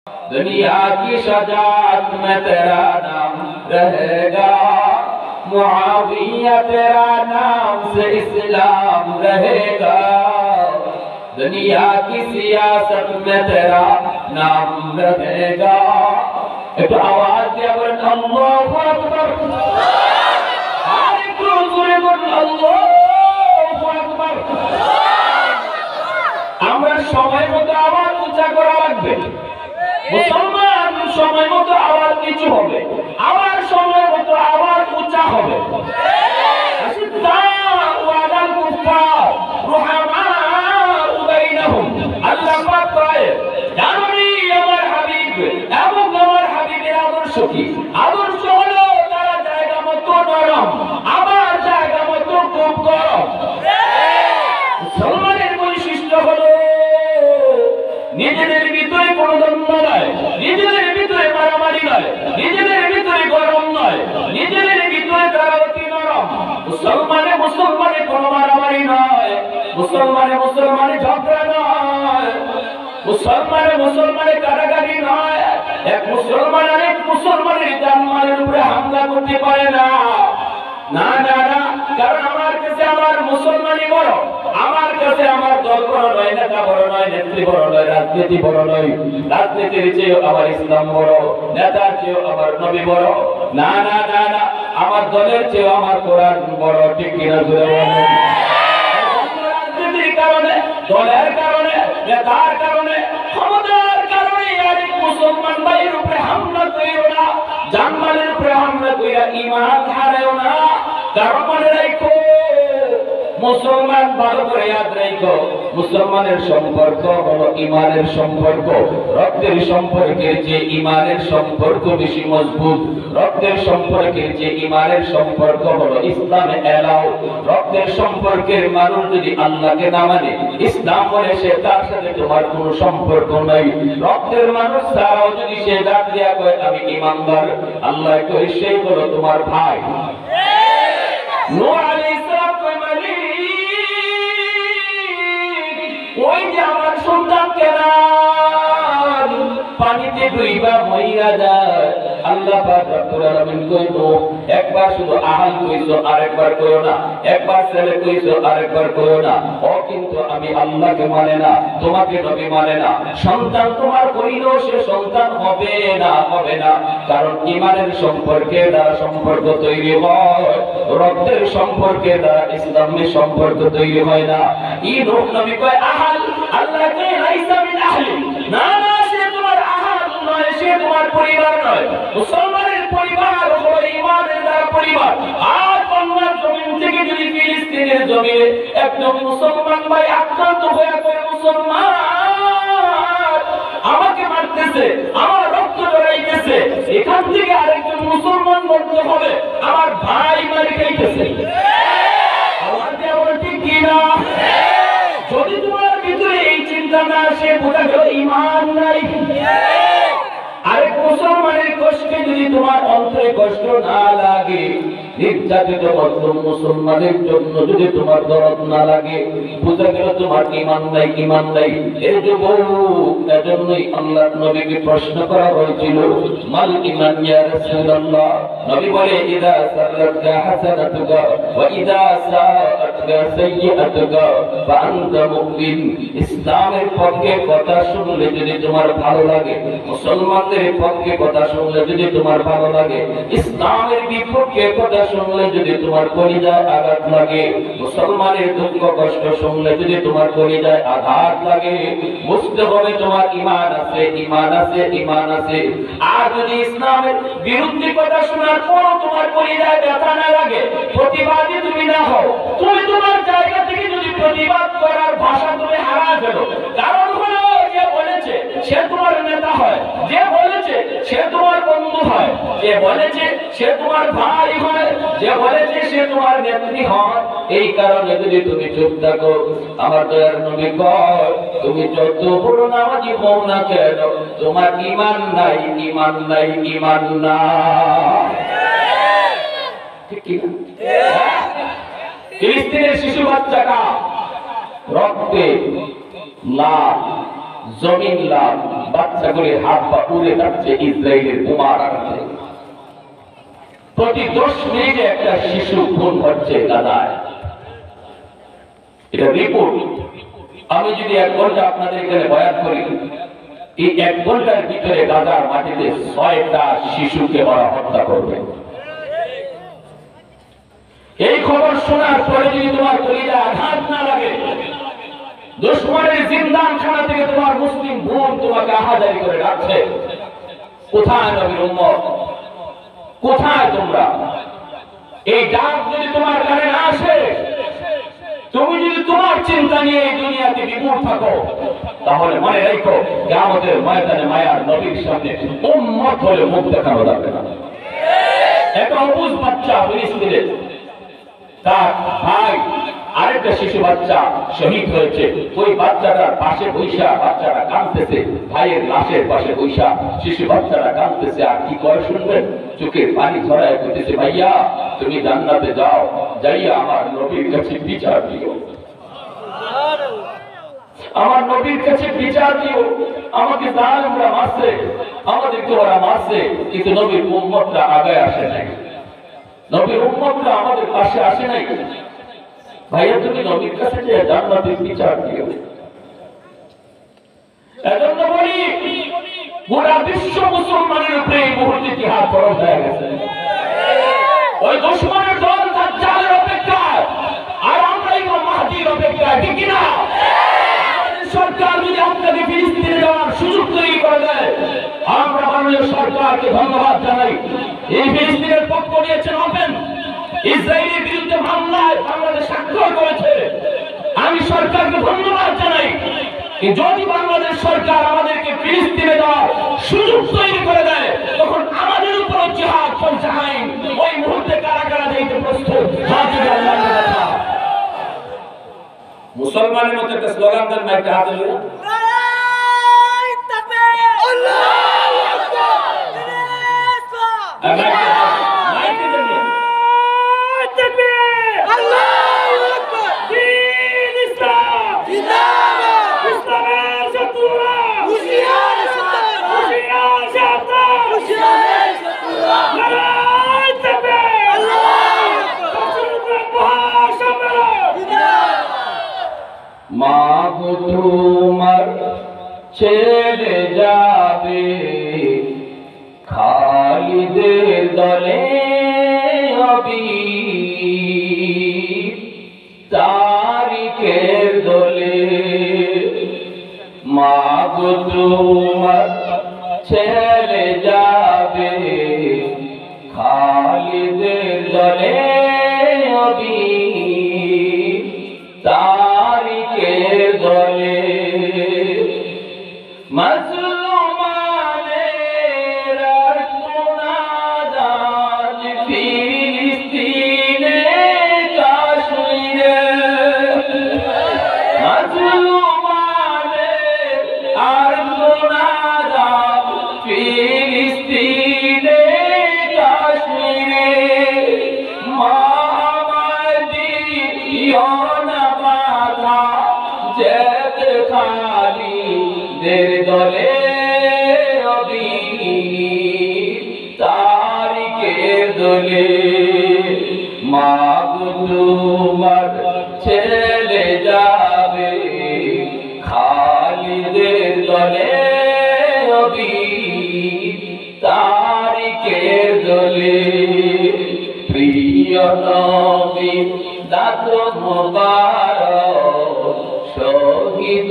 दुनिया की शजाअत में तेरा नाम रहेगा, मुआविया तेरा नाम से इस्लाम रहेगा, दुनिया की सियासत में तेरा नाम रहेगा। एक आवाज दिया बोलें अल्लाहु अकबर, आरिफ जोरे बोलें अल्लाहु अकबर। আমরা সময় মতো আবার উচ্চা করা লাগবে। মুসলমান সময় মতো আবার কিছু হবে, আবার সময় মতো আবার উচ্চা হবে। আল্লাহ পাক কয় জানি আমার হাবিব এবং আমার হাবিবের আদর্শ কি? আদর্শ হলো তারা জায়গা মতো নরম, আবার জায়গা মতো খুব গরম। মুসলমানের বৈশিষ্ট্য হলো নিজেদের ভিতরে কোনো দ্বন্দ্ব নয়, নিজেদের ভিতরে মারামারি নয়, নিজেদের ভিতরে গরম নয়, নিজেদের ভিতরে তারা অতি নরম। মুসলমানে মুসলমানে কোনো মারামারি নয়, মুসলমানে মুসলমানে ঝগড়া নয়, মুসলমানে মুসলমানে কাটাকাটি নয়। এক মুসলমান আরেক মুসলমানের জানমালের উপরে হামলা করতে পারে না। না না না, কারণ আমার কাছে আমার মুসলমানই বড়, আমার কাছে আমার দল বড় নয়, নেতা বড় নয়, নেত্রী বড় নয়, রাজনীতি বড় নয়, রাজনীতির চেয়েও আমার ইসলাম বড়, নেতার চেয়েও আমার নবী বড়। না না না না, আমার দলের চেয়েও আমার কোরআন বড়। ঠিক কিনা জোরে বলেন? রাজনীতির কারণে, দলের কারণে, নেতার কারণে, ক্ষমতার কারণে আরেক মুসলমান ভাইয়ের উপরে হামলা করিও না, জানমালের উপরে হামলা কইরা ঈমান হারায়ও না। কারণ মনে রাখো, মুসলমান ভালো করে ইয়াদ রাখো, মুসলমানের সম্পর্ক হলো ঈমানের সম্পর্ক। রক্তের সম্পর্কের যে ঈমানের সম্পর্ক বেশি মজবুত, রক্তের সম্পর্কের যে ঈমানের সম্পর্ক হলো ইসলামে এলাও। রক্তের সম্পর্কের মানুষ যদি আল্লাহকে না মানে, ইসলাম বলে সে, তার সাথে তোমার কোনো সম্পর্ক নাই। রক্তের মানুষ ছাড়াও যদি সে ডাক দিয়া কয় আমি ঈমানদার, আল্লাহ কয় সেই হলো তোমার ভাই। নূহ আলাইহিস সালাম কয় মালিক, ওই যে আমার সন্তানকে না পানিতে ডুইবা মইরা যায়। আল্লাহ পাক রব্বুল আলামিন কইতো একবার শুধু আহাল কইছো, আরেকবার কইও না, একবার ছেলে কইছো, আরেকবার কইও না। ও কিন্তু আমি আল্লাহকে মানে না, তোমাকে নবী মানে না। সন্তান তোমার কইলেও সে সন্তান হবে না, হবে না। কারণ ঈমানের সম্পর্কে দ্বারা সম্পর্ক তৈরি হয়, রক্তের সম্পর্কে দ্বারা ইসলামের সম্পর্ক তৈরি হয় না। ই নূহ নবী কয় আহাল, আল্লাহকে লাইসা মিন আহলি, না না, সে তোমার আহাল নয়, সে তোমার পরিবার নয়। মুসলমানের পরিবার হলো ঈমানের দ্বারা পরিবার। আর বাংলার জমিন থেকে যদি ফিলিস্তিনের জমিনে একজন মুসলমান ভাই আক্রান্ত হয়ে পড়ে, মুসলমান আমাকে মারতেছে, আমার রক্ত ঝরাইতেছে, এখান থেকে আরেকজন মুসলমান বলতে হবে আমার ভাই মারি খাইতেছে। আমার দেওয়ার ঠিক কিনা? যদি তোমার ভিতরে এই চিন্তা না আসে, বোঝা গেল ঈমান নাই। আরেক মুসলমানের কষ্টে যদি তোমার অন্তরে কষ্ট না লাগে, নির্যাতিত মজলুম মুসলমানের জন্য যদি তোমার দরদ না লাগে, বোঝা গেল তোমার ঈমান নাই, ঈমান নাই। এই যুবক, এজন্যই আল্লাহর নবীকে প্রশ্ন করা হয়েছিল মাল ঈমান ইয়া রাসূলুল্লাহ। নবী বলে ইযা সাররাকা হাসানাতুকা ওয়া ইযা সাআতকা সাইয়্যাতুকা ফা আনতা মুমিন। ইসলামের পক্ষে কথা শুনলে যদি তোমার ভালো লাগে, মুসলমানদের পক্ষে কথা শুনলে যদি তোমার ভালো লাগে, ইসলামের বিপক্ষে কথা শুনলে যদি তোমার কলিজায় আঘাত লাগে, মুসলমানের দুঃখ কষ্ট শুনলে যদি তোমার কলিজায় আঘাত লাগে, বুঝতে হবে তোমার ঈমান আছে, ঈমান আছে, ঈমান আছে। আর যদি ইসলামের বিরুদ্ধে কথা শোনার পরও তোমার কলিজায় ব্যথা না লাগে, প্রতিবাদী তুমি না হও, তুমি তোমার জায়গা থেকে যদি প্রতিবাদ করার ভাষা তুমি হারিয়ে ফেলো, কারণ হলো যে বলেছে সে তোমার নেতা হয়, যে বলেছে সে তোমার বন্ধু হয়, যে বলেছে সে তোমার ভাই হয়, যে বলেছে সে তোমার নেত্রী হয়। এই কারণে যদি তুমি চুপ থাকো, আমার দয়ার নবী কয় তুমি যত বড় নামাজি হও না কেন, তোমার ঈমান নাই, ঈমান নাই, ঈমান নাই। ঠিক কি না? ফিলিস্তিনের শিশু বাচ্চাটা রক্তে লাল, জমিন লাল, বাচ্চাগুলি হাত পা উড়ে যাচ্ছে ইসরায়েলের বোমার আঘাতে। প্রতি 10 মিনিটে একটা শিশু খুন হচ্ছে গাজায়। এটা রিপোর্ট। আমি যদি 1 ঘন্টা আপনাদের এখানে বয়ান করি, এই 1 ঘন্টার ভিতরে গাজার মাটিতে 6টা শিশুকে ওরা হত্যা করবে। এই খবর শোনার পরে যদি তোমার কলিজায় আঘাত না লাগে, দুশমনের জিন্দানখানা থেকে তোমার মুসলিম বোন তোমাকে আহাজারি করে ডাকছে, কোথায় নবীর উম্মত, কোথায় তোমরা? এই ডাক যদি তোমার কানে না আসে, তুমি যদি তোমার চিন্তা নিয়ে এই দুনিয়াতে বিমূঢ় থাকো, তাহলে মনে রেখো কিয়ামতের ময়দানে মায়ার নবীর সামনে উম্মত হলে মুখ দেখানো যাবে না। একটা অবুঝ বাচ্চা ফিলিস্তিনে, তার ভাই আরেকটা শিশু বাচ্চা শহীদ হয়েছে। ওই বাচ্চাটার পাশে বৈশা বাচ্চাটা কাঁদতেছে, ভাইয়ের লাশের পাশে বৈশা শিশু বাচ্চাটা কাঁদতেছে। আর কি কয় শুনবেন? চোখের পানি ঝরায় বলতেছে, ভাইয়া তুমি জান্নাতে যাও, যাইয়া আমার নবীর কাছে বিচার দিও, আমার নবীর কাছে বিচার দিও। আমাকে জালেমরা মারছে, আমাদেরকে ওরা মারছে, কিন্তু নবীর উম্মতরা আগায় আসে নাই, নবীর উম্মতরা আমাদের পাশে আসে নাই। ভাইয়া তুমি নবীর কাছে যে জান্নাতের বিচার দিও। এজন্য বলি, গোটা বিশ্ব মুসলমানের উপরে এই মুহূর্তে জিহাদ ফরজ হয়ে গেছে। ওই দুশমনের দল দাজ্জালের অপেক্ষায়, আর আমরা ইমাম মাহদীর অপেক্ষায়, ঠিক কিনা? আমাদের সরকার যদি আপনাকে ফিলিস্তিনে যাওয়ার সুযোগ তৈরি করে দেয়, আমরা মাননীয় সরকারকে ধন্যবাদ জানাই। এই ফিলিস্তিনের পক্ষ নিয়েছেন ওপেন, ইসরায়েলের বিরুদ্ধে মামলায় বাংলাদেশ স্বাক্ষর করেছে। আমি সরকারকে ধন্যবাদ জানাই। যদি বাংলাদেশ সরকার আমাদেরকে ফিলিস্তিনে যাওয়ার সুযোগ তৈরি করে দেয়, তখন আমাদের উপর জিহাদ চলছে আইন, ওই মুহূর্তে কারা কারা যাইতে প্রস্তুত? মুসলমানের মধ্যে একটা স্লোগান দেন না, একটা হাতে নিয়ে মা গো তোমার ছেড়ে যাবে খালিদের দলে অবীর তারিকের দলে। মা গো তোমার ছেড়ে যাবে খালিদের দলে অবীর তারিকের দলে। মাজলুমানের আর্তনাদ ফিলিস্তিনে কাশ্মীরে, মাজলুমানের আর্তনাদ ফিলিস্তিনে কাশ্মীরে। মা আমায় দিও না বাধা, যেতে খালিদের দলে অবীর তারিকের দলে। মা গো তোমার ছেড়ে যাবে খালিদের দলে অবীর তারিকের দলে। প্রিয় নবী দাত মোবারক শহীদ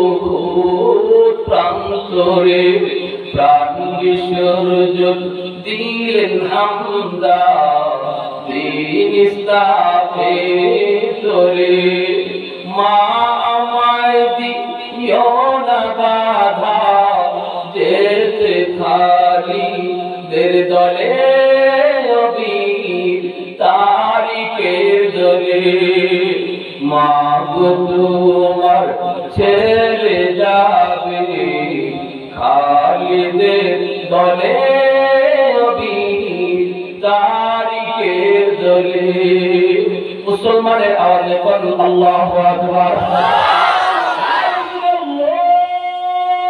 প্রান্তরে প্রাণ বিসর্জন দিলেন হামদা দিন ইসলামে তোরে। মা আমায় দিও না বাধা, যেতে খালিদের দলে অবীর তারিকের দলে। মা গো তোমার ছেড়ে যাবে খালিদের দলে অবীর তারিকের দলে। মুসলমানের আওয়াজে বলুন আল্লাহু আকবার।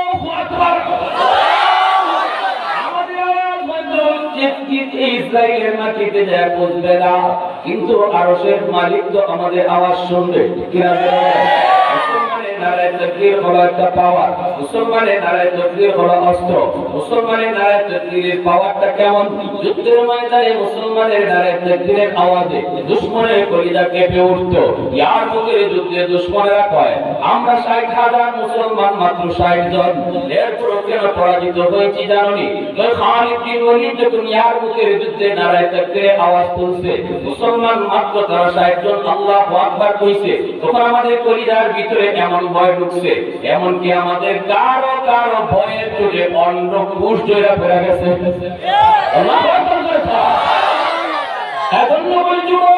ইসরায়েলের মাটিতে যায় বুঝবে না, কিন্তু আরশের মালিক তো আমাদের আওয়াজ শুনবে। কিনা মুসলমানের নারায়ে তাকবীর হলো একটা পাওয়ার, মুসলমানের নারায়ে তাকবীর হলো অস্ত্র। মুসলমানের নারায়ে তাকবীরের পাওয়ারটা কেমন? যুদ্ধের ময়দানে মুসলমানের নারায়ে তাকবীরের আওয়াজে দুশমনের কলিজা কেঁপে উঠত। ইয়ারমুকের যুদ্ধে দুশমনেরা কয় আমরা ৬০,০০০ মুসলমান মাত্র ৬০ জন, এরপরও কেন পরাজিত হয়েছি জানোনি? খালিদ বিন ওয়ালিদ যখন ইয়ারমুকের যুদ্ধে নারায়ে তাকবীরের আওয়াজ তুলছে, মুসলমান মাত্র তারা ৬০ জন আল্লাহু আকবার কইছে, তখন আমাদের কলিজার ভিতরে এমন ভয় ঢুকছে, এমনকি আমাদের কারো কারো ভয়ের চোটে অন্ডকোষ জয়রা ফেরা গেছে। আল্লাহু আকবার। এজন্য বলি যুবক,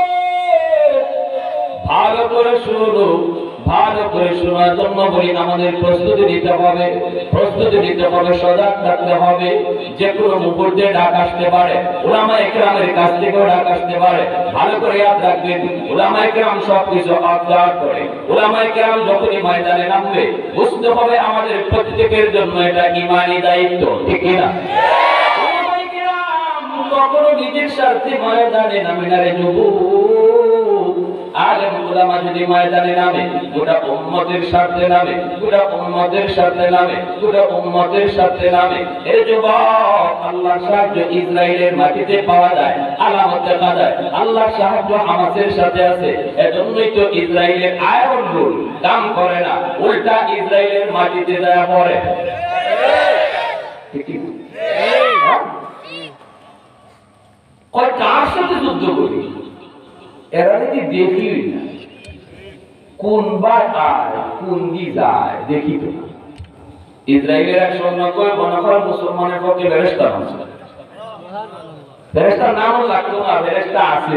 ভালো করে শুনো, ভালো করে শোনার জন্য বলি আমাদের প্রস্তুতি নিতে হবে, প্রস্তুতি নিতে হবে, সজাগ থাকতে হবে। যে কোনো মুহূর্তে ডাক আসতে পারে, উলামায়ে কেরামের কাছ থেকেও ডাক আসতে পারে। ভালো করে ইয়াদ রাখবেন, উলামায়ে কেরাম সবকিছু অবজার্ভ করে। উলামায়ে কেরাম যখনই ময়দানে নামবে বুঝতে হবে আমাদের প্রত্যেকের জন্য এটা ঈমানি দায়িত্ব। ঠিক না? উলামায়ে কেরাম কখনো নিজের স্বার্থে ময়দানে নামে না রে যুবক। আলেম উলামা যদি ময়দানে নামে গোটা উম্মতের স্বার্থে নামে, গোটা উম্মতের স্বার্থে নামে, গোটা উম্মতের স্বার্থে নামে। এর যুবক, আল্লাহর সাহায্য ইসরায়েলের মাটিতে পাওয়া যায়, আলামত দেখা যায়। আল্লাহর সাহায্য হামাসের সাথে আছে। এজন্যই তো ইসরায়েলের আয়রন রুল কাম করে না, উল্টা ইসরায়েলের মাটিতে যায় পড়ে। কয় কার সাথে যুদ্ধ করি? এরা যদি দেখি না কোন বার আয় কোন দি যায় দেখি তো। ইসরায়েলের এক সৈন্য কয় মনে করেন মুসলমানের পক্ষে ফেরেশতা আছে, ফেরেশতার নাম লাগতো না, ফেরেশতা আছে।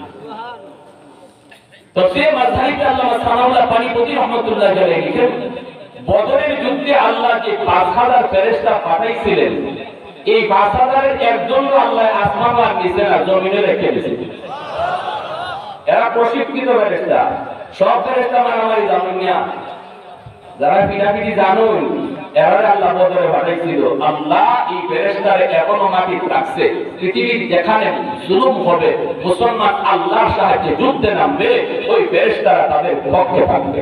তো সে মাযহাবিতে আল্লামা সানাউল্লাহ পানিপতি রাহমাতুল্লাহ আলাইহি লিখেন, বদরের যুদ্ধে আল্লাহ যে ৫,০০০ ফেরেশতা পাঠাইছিলেন, এই ৫,০০০-এর একজনও আল্লাহ আসমান আর নিচে আর জমিনে রেখে দিয়েছেন। এরা প্রশিক্ষিত ফেরেশতা, সব ফেরেশতা মারামারি জানেন না, যারা পিটাপিটি জানুন এরা আল্লাহ বদরে পাঠাইছিল। আল্লাহ এই ফেরেশতারে এখনো মাটিতে রাখছে। পৃথিবীর যেখানে জুলুম হবে, মুসলমান আল্লাহর সাহায্যে যুদ্ধে নামবে, ওই ফেরেশতারা তাদের পক্ষে থাকবে।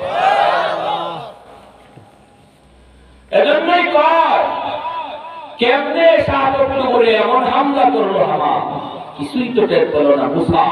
এজন্যই কয় কেমনে ৭ অক্টোবরে এমন হামলা করলো হামাস, কিছুই তো টের পেল না মুসা।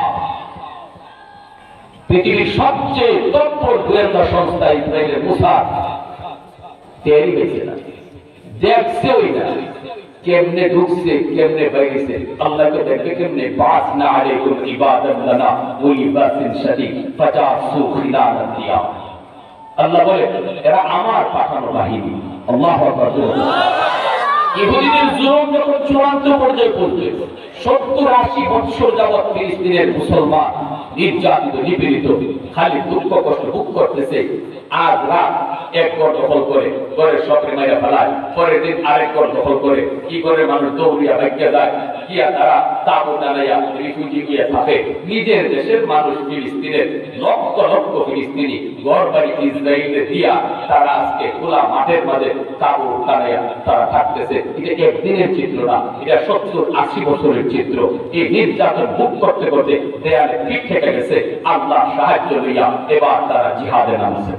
পৃথিবীর সবচেয়ে তৎপর গোয়েন্দা সংস্থা ইসরায়েলের মুসাদ তৈরি হয়েছে না, দেখছেই না কেমনে ঢুকছে কেমনে বাইরেছে। আল্লাহকে দেখবে কেমনে বাস না আলাইকুম ইবাদাত লানা ওই বাসিন শাদীদ ফাজাসু খিলালাত দিয়া। আল্লাহ বলে এরা আমার পাঠানো বাহিনী। আল্লাহু আকবার। ইহুদিদের জুলুম যখন চূড়ান্ত পর্যায়ে পৌঁছে ৭০-৮০ বছর যাবৎ ফিলিস্তিনের মুসলমান নির্যাতিত নিপীড়িত খালি দুঃখ কষ্ট ভোগ করতেছে। আজ রাত এক ঘর দখল করে ঘরের সবরে মাইরা ফেলায়, পরের দিন আরেক ঘর দখল করে কি করে মানুষ দৌড়িয়া ভাগ্যে যায়, গিয়া তারা তাবু টানাইয়া রিফিউজি গিয়ে থাকে। নিজের দেশের মানুষ ফিলিস্তিনের লক্ষ লক্ষ ফিলিস্তিনি ঘর বাড়ি ইসরায়েলে দিয়া তারা আজকে খোলা মাঠের মাঝে তাবু টানাইয়া তারা থাকতেছে। এটা একদিনের চিত্র না, এটা ৭০-৮০ বছরের চিত্র। এই নির্যাতন ভোগ করতে করতে দেয়ালে পিঠ থেকে গেছে। আল্লাহ সাহায্য লইয়া এবার তারা জিহাদে নামছে।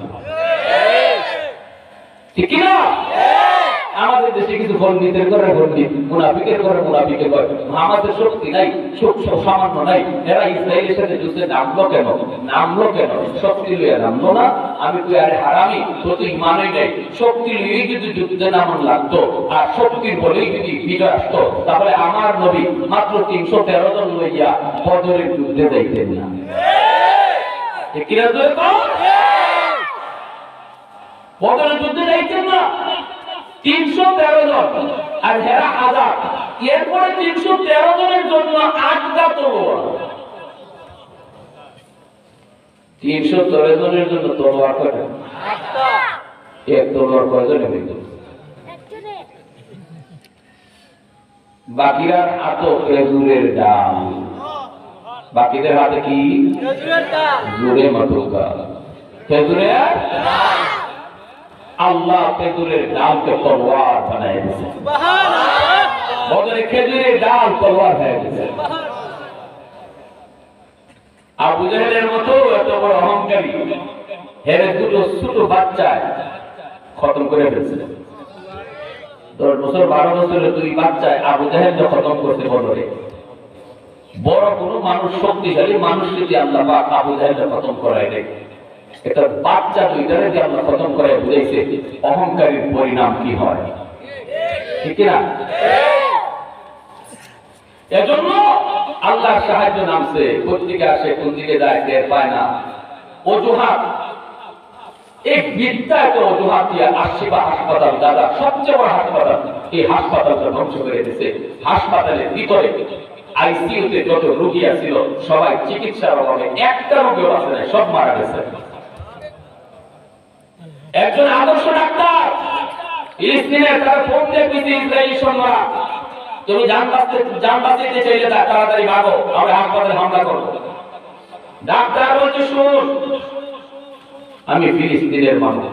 ঠিক না? আমাদের দেশে কিছু পণ্ডিতের করে পণ্ডিত, মুনাফিকের করে মুনাফিকের করে। আমাদের শক্তি নাই, সামান্য নাই। এরা ইসরায়েলের সাথে যুদ্ধে নামলো কেন? নামলো কেন? শক্তি লইয়া নামলো না। আমি তুই আরে হারামি, তো তুই ইমানই নাই। শক্তি লইয়ে যদি যুদ্ধে নামন লাগতো আর শক্তির বলেই যদি বিজয় আসতো, তাহলে আমার নবী মাত্র ৩১৩ জন লইয়া বদরের যুদ্ধে যাইতেন না। ঠিক কিনা? বদরের যুদ্ধে যাইতেন না ৩১৩ জন, আর হেরা ১০০০। এরপরে ৩১৩ জনের জন্য ৮টা তলোয়ার। ৩১৩ জনের জন্য তলোয়ার কয়টা? ৮টা। এক তলোয়ার কয়জনে হইত? বাকিরা হাতে খেজুরের ডাল। বাকিদের হাতে কি? খেজুরের ডাল। জোরে মাতুকা খেজুরের ডাল। আল্লাহ খেজুরের ডালকে তলোয়ার বানায় দিয়েছে। সুবহানাল্লাহ। বদরে খেজুরের ডাল তলোয়ার হয়ে গেছে। আবু জাহেলের মতো এত বড় অহংকারী হেরে দুটো ছোট বাচ্চায় খতম করে ফেলছে। 10 বছর 12 বছরের দুই বাচ্চায় আবু জাহেল খতম করতে বলরে। বড় কোনো মানুষ, শক্তিশালী মানুষ যদি আল্লাহ পাক আবু জাহেল খতম করায় দেয়, এটা বাচ্চা দুইটারে যে আল্লাহ খতম করে বুঝাইছে অহংকারীর পরিণাম কি হয়, ঠিক না? এজন্য আল্লাহর সাহায্য নামছে, কোন দিকে আসে কোন দিকে যায় টের পায় না। অজুহাত, এক বিদ্যা একটা অজুহাত দিয়ে আশিবা হাসপাতাল, দাদা সবচেয়ে বড় হাসপাতাল, এই হাসপাতালটা ধ্বংস করে দিয়েছে। হাসপাতালের ভিতরে আইসিইউতে যত রোগী ছিল সবাই চিকিৎসার অভাবে একটা রোগীও বাঁচে নাই, সব মারা গেছে। একজন আদর্শ ডাক্তার ফিলিস্তিনের তার ফোন দিয়ে কইছে ইসরায়েলি সৈন্যরা, তুমি জান বাঁচাইতে চাইলে তাড়াতাড়ি ভাগো, আমরা হাসপাতালে হামলা করব। ডাক্তার বলছে, শুন, আমি ফিলিস্তিনের মানুষ,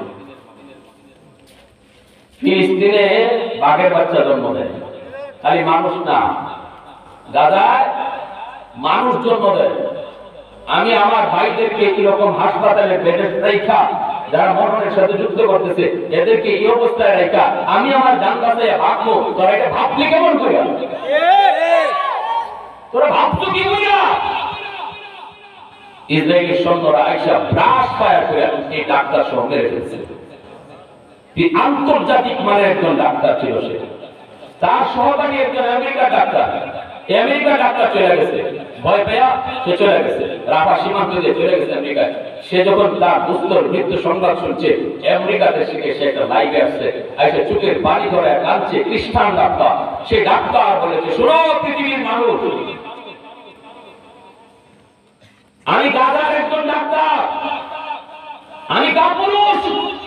ফিলিস্তিনে বাঘের বাচ্চা জন্ম দেয়, খালি মানুষ না, গাজায় মানুষ জন্ম দেয়। আমি আমার ভাইদেরকে এরকম হাসপাতালে বেডে রাখা, যারা মরণের সাথে যুদ্ধ করতেছে, এদেরকে এই অবস্থায় রাখা আমি আমার জান বাঁচাইয়া ভাববো, তোরা এটা ভাবলি কেমন করিয়া? তোরা ভাবছো কি করিয়া? ইসরায়েলি সৈন্যরা আইসা ব্রাশ ফায়ার করে এই ডাক্তার সহ মেরে ফেলছে। আন্তর্জাতিক মানের একজন ডাক্তার ছিল সে, তার সহকারী একজন আমেরিকার ডাক্তার, আমেরিকার ডাক্তার চলে গেছে, ভয় পেয়া সে চলে গেছে, রাফা সীমান্ত দিয়ে চলে গেছে আমেরিকায়। সে যখন তার দুস্তর মৃত্যু সংবাদ শুনছে আমেরিকাতে, শিখে সে একটা লাইভে আসছে, এসে চোখের পানি ধরে কাঁদছে, খ্রিস্টান ডাক্তার। সে ডাক্তার বলেছে, শোনো পৃথিবীর মানুষ, আমি গাজার একজন ডাক্তার, আমি কাপুরুষ,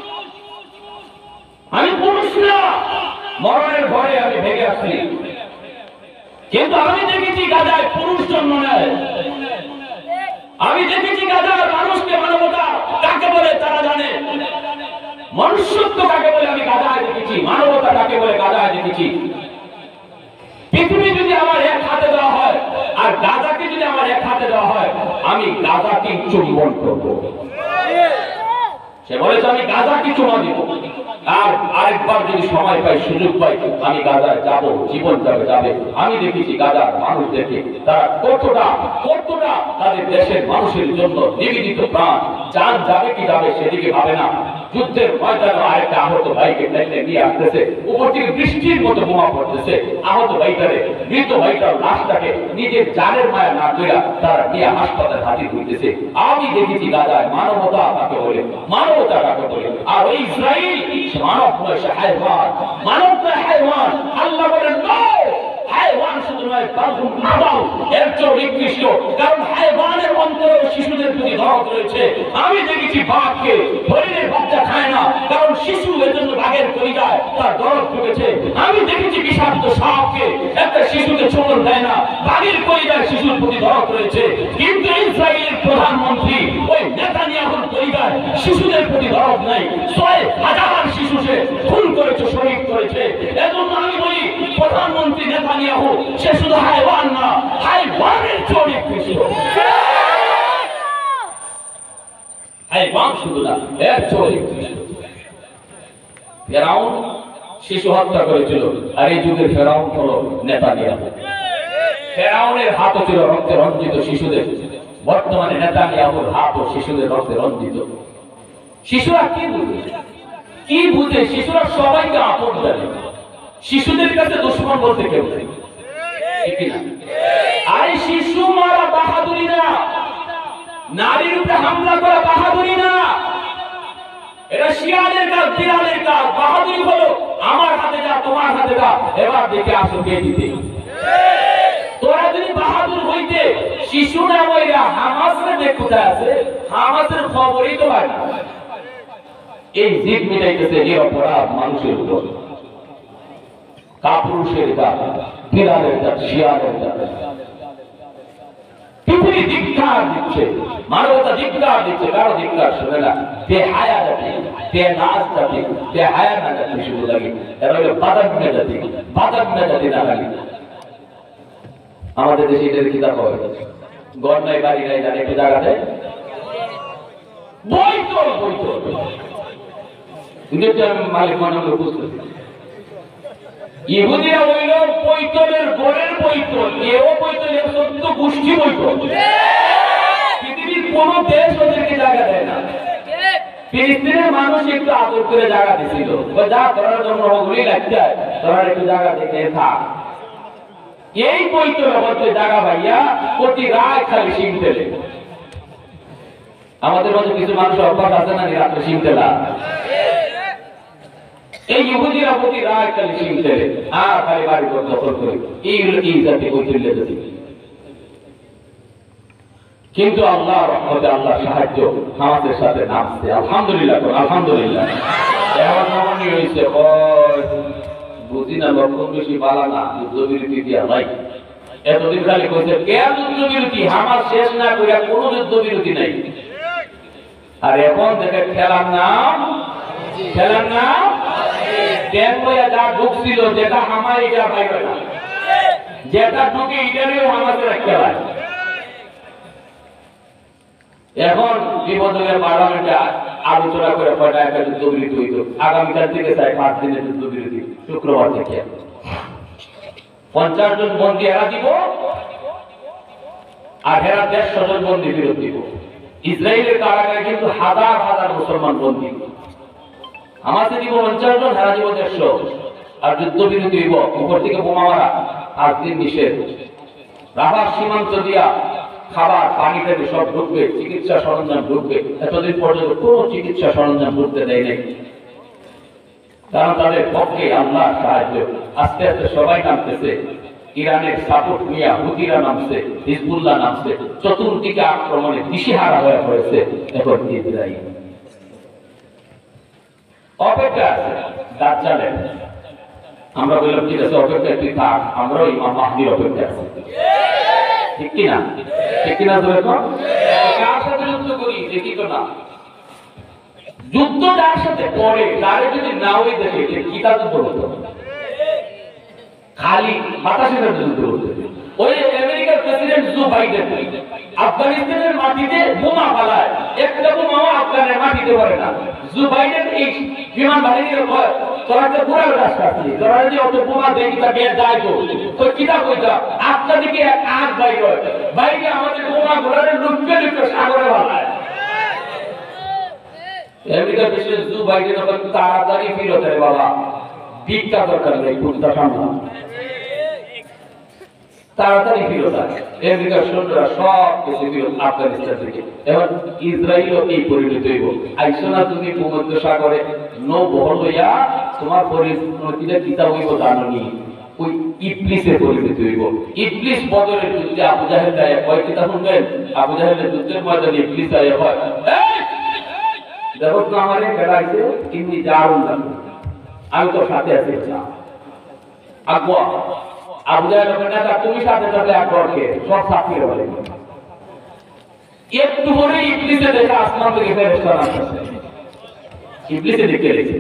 আমি পুরুষ না, মরণের ভয়ে আমি ভেগে আসছি, কিন্তু আমি দেখেছি গাজায় পুরুষ জন্ম নেয়, আমি দেখেছি গাজার মানুষকে মানবতা কাকে বলে তারা জানে, মনুষ্যত্ব কাকে বলে আমি গাজায় দেখেছি, মানবতা কাকে বলে গাজায় দেখেছি। পৃথিবী যদি আমার এক হাতে দেওয়া হয় আর গাজাকে যদি আমার এক হাতে দেওয়া হয়, আমি গাজাকে চুম্বন করব। সে বলেছে আমি গাজাকে চুমা দিব, আর আরেকবার যদি সময় পাই, সুযোগ পাই, আমি গাজায় যাব, জীবন যাবে। আমি দেখেছি গাজার মানুষ দেখে তারা কতটা তাদের দেশের মানুষের জন্য নিবেদিত প্রাণ, জান যাবে কি যাবে সেদিকে ভাবে না। যুদ্ধের ময়দানে আরেকটা আহত ভাইকে নিয়ে আসতেছে, উপর থেকে বৃষ্টির মতো বোমা পড়তেছে, আহত ভাইটারে, মৃত ভাইটার লাশটাকে নিজের জানের মায়া না কইরা তারা নিয়ে হাসপাতালে হাজির হইতেছে। আমি দেখেছি গাজায় মানবতা কাকে বলে, মানবতা কাকে বলে। আর ওই ইসরায়েল মানব নয়, সে হায়ওয়ান, মানব নয় হায়ওয়ান। আল্লাহ বলেন হায়ওয়ান শুধু নয়, এর চেয়েও নিকৃষ্ট, কারণ হায়ওয়ানের অন্তরে শিশুদের প্রতি দরদ রয়েছে। আমি দেখেছি বাঘকে হরিণের বাচ্চা খায় না, কারণ শিশু এর জন্য বাঘের কলিজায় তার দরদ ঢুকেছে। আমি দেখেছি বিষাক্ত সাপকে একটা শিশুকে চুমন দেয় না, বাঘের কলিজায় শিশুর প্রতি দরদ রয়েছে। কিন্তু ইসরায়েলের প্রধানমন্ত্রী ওই নেতানিয়াহুর কলিজায় শিশুদের প্রতি দরদ নাই। ৬,০০০ শিশু সে খুন করেছে, শহীদ করেছে। এজন্য আমি বলি, প্রধানমন্ত্রী নেতানিয়াহু সে শুধু হায়ওয়ান না, হায়ওয়ানের চেয়েও নিকৃষ্ট। হায়ওয়ান শুধু না, এর চেয়েও নিকৃষ্ট। ফেরাউন শিশু হত্যা করেছিল, আর এই যুগের ফেরাউন হলো নেতানিয়াহু। ফেরাউনের হাতও ছিল রক্তে রঞ্জিত শিশুদের, বর্তমানে নেতানিয়াহুর হাতও শিশুদের রক্তে রঞ্জিত। শিশুরা কি বুঝে? শিশুরা সবাইকে আপন জানে, শিশুদের কাছে দুশমন বলতে কেউ নেই, ঠিক না? আরে শিশু মারা বাহাদুরি না, নারীর উপরে হামলা করা বাহাদুরি না, এটা শিয়ালের কাজ, বিড়ালের কাজ। বাহাদুরি হলো আমার হাতে যা, তোমার হাতে যা, এবার দেখে আসো কে দিতে। তোরা যদি বাহাদুর হইতে, শিশু না মইরা হামাসের দেখ কোথায় আছে, হামাসের খবরই তো হয় না। এই জিদ মিটাইতেছে নিরপরাধ মানুষের উপর, কাপুরুষের কাজ, বিড়ালের কাজ, শিয়ালের কাজ। পৃথিবী ধিক্কার দিচ্ছে, মানবতা ধিক্কার দিচ্ছে, কারো ধিক্কার শুনে না। বেহায়া জাতি, বেনাজ জাতি, বেহায়া না জাতি শুধু লাগে, এরা হলো বাদাম জাতি, বাদাম জাতি না লাগে। আমাদের দেশে এটার কিতাব হয় ঘর নাই বাড়ি নাই জানে একটু জায়গা দেয় বৈতল কিন্তু আমি মালিক মনে হলো বুঝতেছি ইহুদিরা হইল বৈতলের গড়ের বৈতল এও বৈতলের ১৪ গোষ্ঠী বৈতল পৃথিবীর কোন দেশ ওদেরকে জায়গা দেয় না ফিলিস্তিনের মানুষ একটু আদর করে জায়গা দিছিল যা তোরা জন্মগুলি লাগতে হয় তোরা একটু জায়গা দেখে থাক এই বৈতল অবস্থে জায়গা ভাইয়া প্রতি রায় খালি শিম তেলে আমাদের মধ্যে কিছু মানুষ অভ্যাস আছে না রাত্রে শিম তেলা এই ইহুদিরা প্রতি রায় খালি শিম তেলে আর খালি বাড়ি ঘর দখল করে এই জাতি বৈতল্য জাতি কিন্তু আল্লাহর রহমতে আল্লাহর সাহায্য আমাদের সাথে নামছে আলহামদুলিল্লাহ আলহামদুলিল্লাহ এমন নমনীয় হয়েছে বুঝি না লক্ষণ বেশি বালা না যুদ্ধবিরতি দিয়া নাই এতদিন খালি কইছে কে যুদ্ধবিরতি হামাস শেষ না করে কোনো যুদ্ধবিরতি নাই আর এখন দেখে খেলার নাম ট্যাঙ্ক লইয়া যা ঢুকছিল যেটা হামার এটা পাইবে না যেটা ঢুকে এটারও হামাসের খেলায় এখন বিপদ হয়ে পার্লামেন্টে আলোচনা করে কয়টা একটা যুদ্ধবিরতি হইত আগামীকাল থেকে চাই 5 দিনের যুদ্ধবিরতি শুক্রবার থেকে 50 জন বন্দী এরা দিব আর এরা 150 জন বন্দী ফেরত দিব ইসরায়েলের কারাগারে কিন্তু হাজার হাজার মুসলমান বন্দী আমাদের দিব 50 জন হেরা দিব 150 আর যুদ্ধবিরতি হইব উপর থেকে বোমা মারা 8 দিন নিষেধ রাফার সীমান্ত দিয়া খাবার পানি থেকে সব ঢুকবে চিকিৎসা সরঞ্জাম ঢুকবে এতদিন পর্যন্ত কোনো চিকিৎসা সরঞ্জাম ঢুকতে দেয় নাই কারণ তাদের পক্ষে আল্লাহ সাহায্য আস্তে আস্তে সবাই নামতেছে ইরানের সাপোর্ট নিয়ে হুতিরা নামছে হিজবুল্লাহ নামছে চতুর্দিকে আক্রমণে দিশেহারা হয়ে পড়েছে এখন ইসরায়েল অপেক্ষা আছে দাজ্জালের আমরা বললাম ঠিক আছে অপেক্ষা তুই থাক আমরাও ইমাম মাহদির অপেক্ষা আছি ঠিক কিনা ধরে তো কার সাথে যুদ্ধ করি দেখি তো না যুদ্ধ যার সাথে পড়ে তারে যদি না হয়ে দেখে কি তা যুদ্ধ হতো খালি বাতাসের যুদ্ধ হতো ওই আমেরিকার প্রেসিডেন্ট জো বাইডেন আফগানিস্তানের মাটিতে বোমা ফালায় একটা বোমাও আফগানের মাটিতে পড়ে না জো বাইডেন এই বিমান বাহিনীর ভয় তোরা তো পুরো রাস্তা আছে তোরা যদি অত বোমা দেখি তা বের যায় তো কিটা কইতা আটটা দিকে এক আগ বাইরে আমাদের বোমা ঘোড়ারে লুটকে সাগরে ফালায় আমেরিকার প্রেসিডেন্ট জো বাইডেন এখন তাড়াতাড়ি ফিরত রে বাবা ভিক্ষা দরকার নেই কোনটা সামনা তাড়াতাড়ি ফিরত আমেরিকার সৈন্যরা সব কিছু ফিরত আফগানিস্তান থেকে এখন ইসরায়েলও এই পরিণত হইব আইসোনা তুমি ভূমধ্য সাগরে নৌ বহল হইয়া তোমার পরিণতিটা কিতা হইব জানি ওই ইবলিসে পরিণত হইব ইবলিস বদরের যুদ্ধে আবু জাহেল আয়া কয় কিতা শুনবেন আবু জাহেলের যুদ্ধের ময়দানে ইবলিস আয়া কয় দেখো তো আমারে খেলাইছে ইন্নি জারুন আমি তো সাথে আছি না আকবর আবু জাহেল নেতা তুমি সাথে সাথে আকবরকে সব সাথী বলে একটু পরে ইবলিসে দেখে আসমান থেকে ফেরেশতা আসছে ইবলিসে দেখে লেগেছে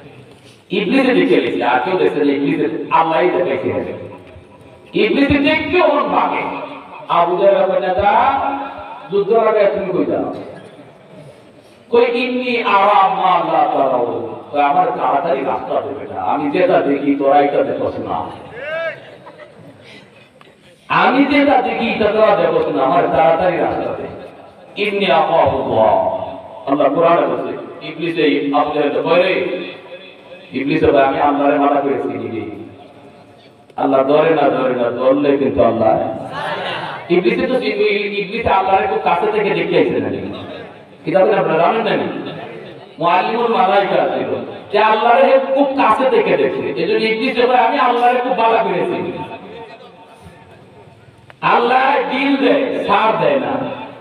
আর কেউ দেখছে যে ইবলিসে আল্লাহই দেখাইছে ইবলিসে দেখতে ওর ভাগে আবু জাহেল নেতা যুদ্ধ লাগায় তুমি কই যাও কই ইন্নি আরাম মা লা তারাও তো আমার তাড়াতাড়ি রাস্তা দেবে না আমি যেটা দেখি তোরা এটা দেখছ না আমি যেটা দেখি এটা তোরা দেখছ না আমার তাড়াতাড়ি রাস্তা দে ইন্নি আখাফুল্লাহ আল্লাহ কোরআনে বলছে ইবলিস এই আবু জাহেল বলে ইবলিস আমি আল্লাহরে মানা করেছি নি আল্লাহ ধরে না ধরলে কিন্তু আল্লাহ ইবলিসে তো ইবলিস আল্লাহরে খুব কাছে থেকে দেখে আইছে না কিতাবে আপনারা জানেন না মুআল্লিমুল মালায়েকা ছিল যে আল্লাহরে খুব কাছে থেকে দেখছে এজন্য ইবলিস বলে আমি আল্লাহরে খুব ভালো করেছি আল্লাহ দিল দেয় ছাড় দেয় না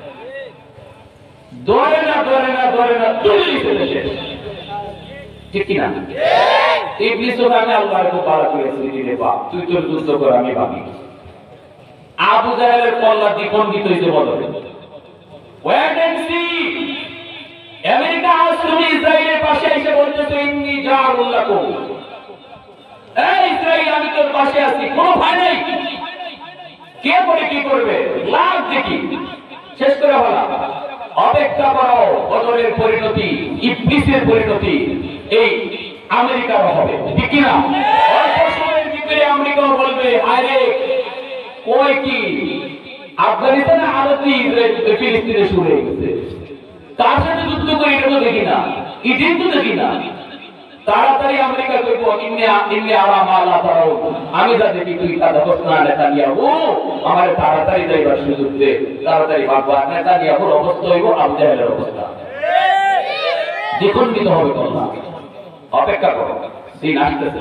ধরে না তুই শেষ ঠিক কি না ইবলিস বলে আমি আল্লাহরে খুব ভালো করেছি রে বাপ তুই তোর যুদ্ধ কর আমি ভাবি আবু জাহেলের কল্লা দ্বিখণ্ডিত হইতে বদলে ওয়েট এন্ড সি আমেরিকা আজ তুমি ইসরায়েলের পাশে এসে বলতেছো ইন্নী জারুল লাকুম এই ইসরায়েল আমি তোর পাশে আছি কোনো ভয় নাই কে করে কি করবে লাভ দেখি শেষ করে বলা অপেক্ষা করো বদরের পরিণতি ইবলিসের পরিণতি এই আমেরিকার হবে ঠিক কি না অল্প সময়ের ভিতরে আমেরিকা বলবে আরে কই কি আফগানিস্তানে আরতি ইসরায়েল ফিলিস্তিনে শুরু হয়ে গেছে তার সাথে যুদ্ধ করে এটা তো দেখি না ইডিন তো দেখি না তাড়াতাড়ি আমেরিকা কইবো ইন্নে আরাম আল্লাহ তাআলা আমি যা দেখি তুই তা দেখছ না নেতানিয়াহু আমার তাড়াতাড়ি যাইবার সুযোগ দে তাড়াতাড়ি ভাগবা নেতানিয়াহুর অবস্থা হইব আবু জাহেলের অবস্থা দেখুন কি হবে কথা অপেক্ষা করো দিন আসতেছে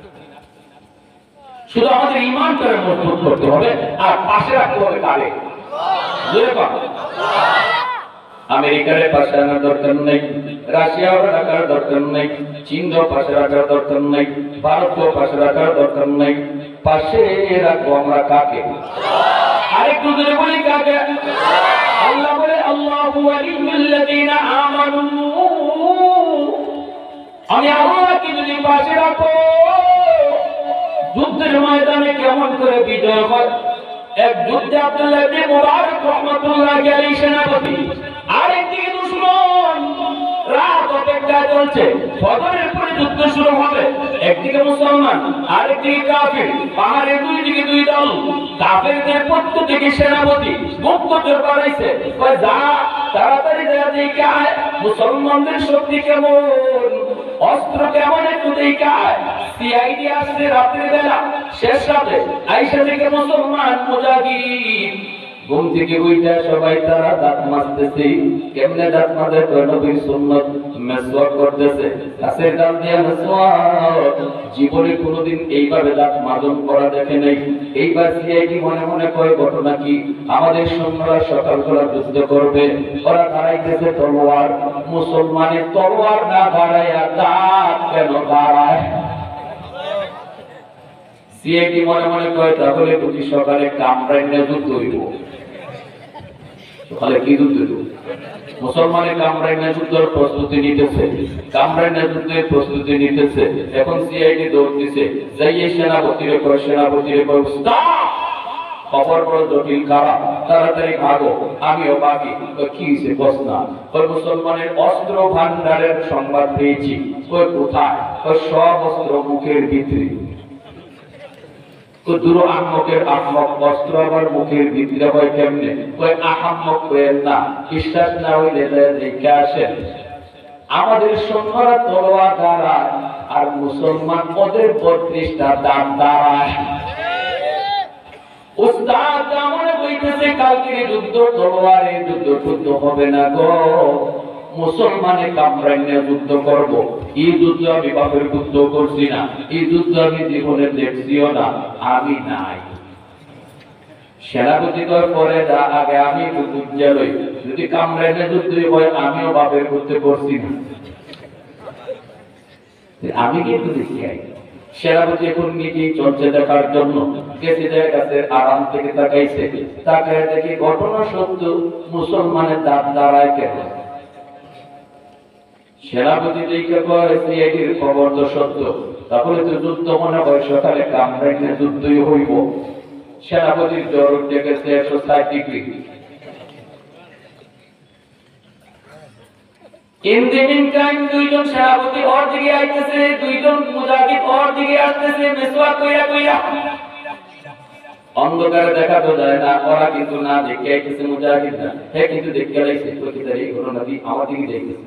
শুধু আমাদের ঈমানটাকে মজবুত করতে হবে আর পাশে রাখতে হবে কারে জোরে কর আমেরিকার পাশে রাখার দরকার নেই রাশিয়ার রাখার দরকার নেই চীনও পাশে রাখার দরকার নেই ভারতও পাশে রাখার দরকার নেই পাশে রাখবো আমরা কাকে আরেকটু জোরে বলি কাকে আল্লাহ বলে আল্লাহু ওয়ালিয়ুল্লাযীনা আমানু আমি আল্লাহকে যদি পাশে রাখো যুদ্ধের ময়দানে কেমন করে বিজয় হয় এক যুদ্ধে আব্দুল্লাহ ইবনে মুবারক রাহমাতুল্লাহি আলাইহি সেনাপতি আরেকদিকে দুশমন রাত অপেক্ষা চলছে বদরের পরে যুদ্ধ শুরু হবে একদিকে মুসলমান আরেকদিকে কাফির পাহাড়ের দুই দিকে দুই দল কাফিরদের পক্ষ থেকে সেনাপতি গুপ্তচর বানাইছে কয় যা তাড়াতাড়ি দেখে আয় মুসলমানদের শক্তি কেমন অস্ত্র কেমন একটু দেখে আয় সিআইডি আসছে রাতের বেলা শেষ রাতে আইসা থেকে মুসলমান মুজাহিদ ঘুম থেকে উঠে সবাই তারা দাঁত মাজতেছে কেমনে দাঁত মাজে নবীর সুন্নাত মেসওয়াক করতেছে কাছের দাঁত দিয়ে মেসওয়াক জীবনে কোনোদিন এইভাবে দাঁত মাজন করা দেখে নাই এইবার সিআইডি মনে মনে কয় ঘটনা কি আমাদের সৈন্যরা সকালবেলা যুদ্ধ করবে ওরা দাঁড়াইতেছে তলোয়ার মুসলমানের তলোয়ার না দাঁড়াইয়া দাঁত কেন দাঁড়ায় সিআইডি মনে মনে কয় তাহলে বুঝি সকালে কামরায় নিয়ে যুদ্ধ হইব সকালে কি যুদ্ধ হইব মুসলমানের কামরায় নিয়ে যুদ্ধের প্রস্তুতি নিতেছে কামরায় নিয়ে যুদ্ধের প্রস্তুতি নিতেছে এখন সিআইডি দৌড় দিছে যাইয়ে সেনাপতিরে কয় খবর বড় জটিল কারা তাড়াতাড়ি ভাগো আমিও ভাগি কি হয়েছে বস না ওই মুসলমানের অস্ত্র ভান্ডারের সংবাদ পেয়েছি ওই কোথায় ওই সব অস্ত্র মুখের ভিতরে তো দুরো আহমকের আহমক অস্ত্র আবার মুখের ভিতরে হয় কেমনে ওই আহমক করেন না বিশ্বাস না হইলে দেখে আসেন আমাদের সৈন্যরা তলোয়ার দাঁড়ায় আর মুসলমান ওদের 32টা দাঁত দাঁড়ায় উস্তাদ আমারে কইতেছে কালকের যুদ্ধ তলোয়ারের যুদ্ধ হবে না গো মুসলমানে কামরায় নিয়ে যুদ্ধ করব এই যুদ্ধ আমি বাপের যুদ্ধ করছি না এই যুদ্ধ আমি জীবনে দেখছিও না আমি নাই সেনাপতি কর পরে যা আগে আমি যুদ্ধ লই যদি কামরায় নিয়ে যুদ্ধ হয় আমিও বাপের যুদ্ধ করছি না আমি কিন্তু দেখি সেনাপতি এখন মিটিং চলছে দেখার জন্য কেসিদের কাছে আরাম থেকে তাকাইছে তাকায় দেখি ঘটনা সত্য মুসলমানের দাঁত দাঁড়ায় কেন সেনাপতি দেখে কয় সিআইডির খবর তো সত্য তাহলে তো যুদ্ধ মনে হয় সকালে কামরায় নিয়ে যুদ্ধই হইব সেনাপতির জ্বর উঠে গেছে 160 ডিগ্রি In the meantime, দুইজন সেনাপতি ওর দিকে আইতেছে দুইজন মুজাহিদ ওর দিকে আসতেছে মেসওয়াক কইরা অন্ধকারে দেখা তো যায় না ওরা কিন্তু না দেখে আইতেছে মুজাহিদ না হে কিন্তু দেখে আইছে প্রতিটারই ঘটনা দি আমার দিকে দেখতেছে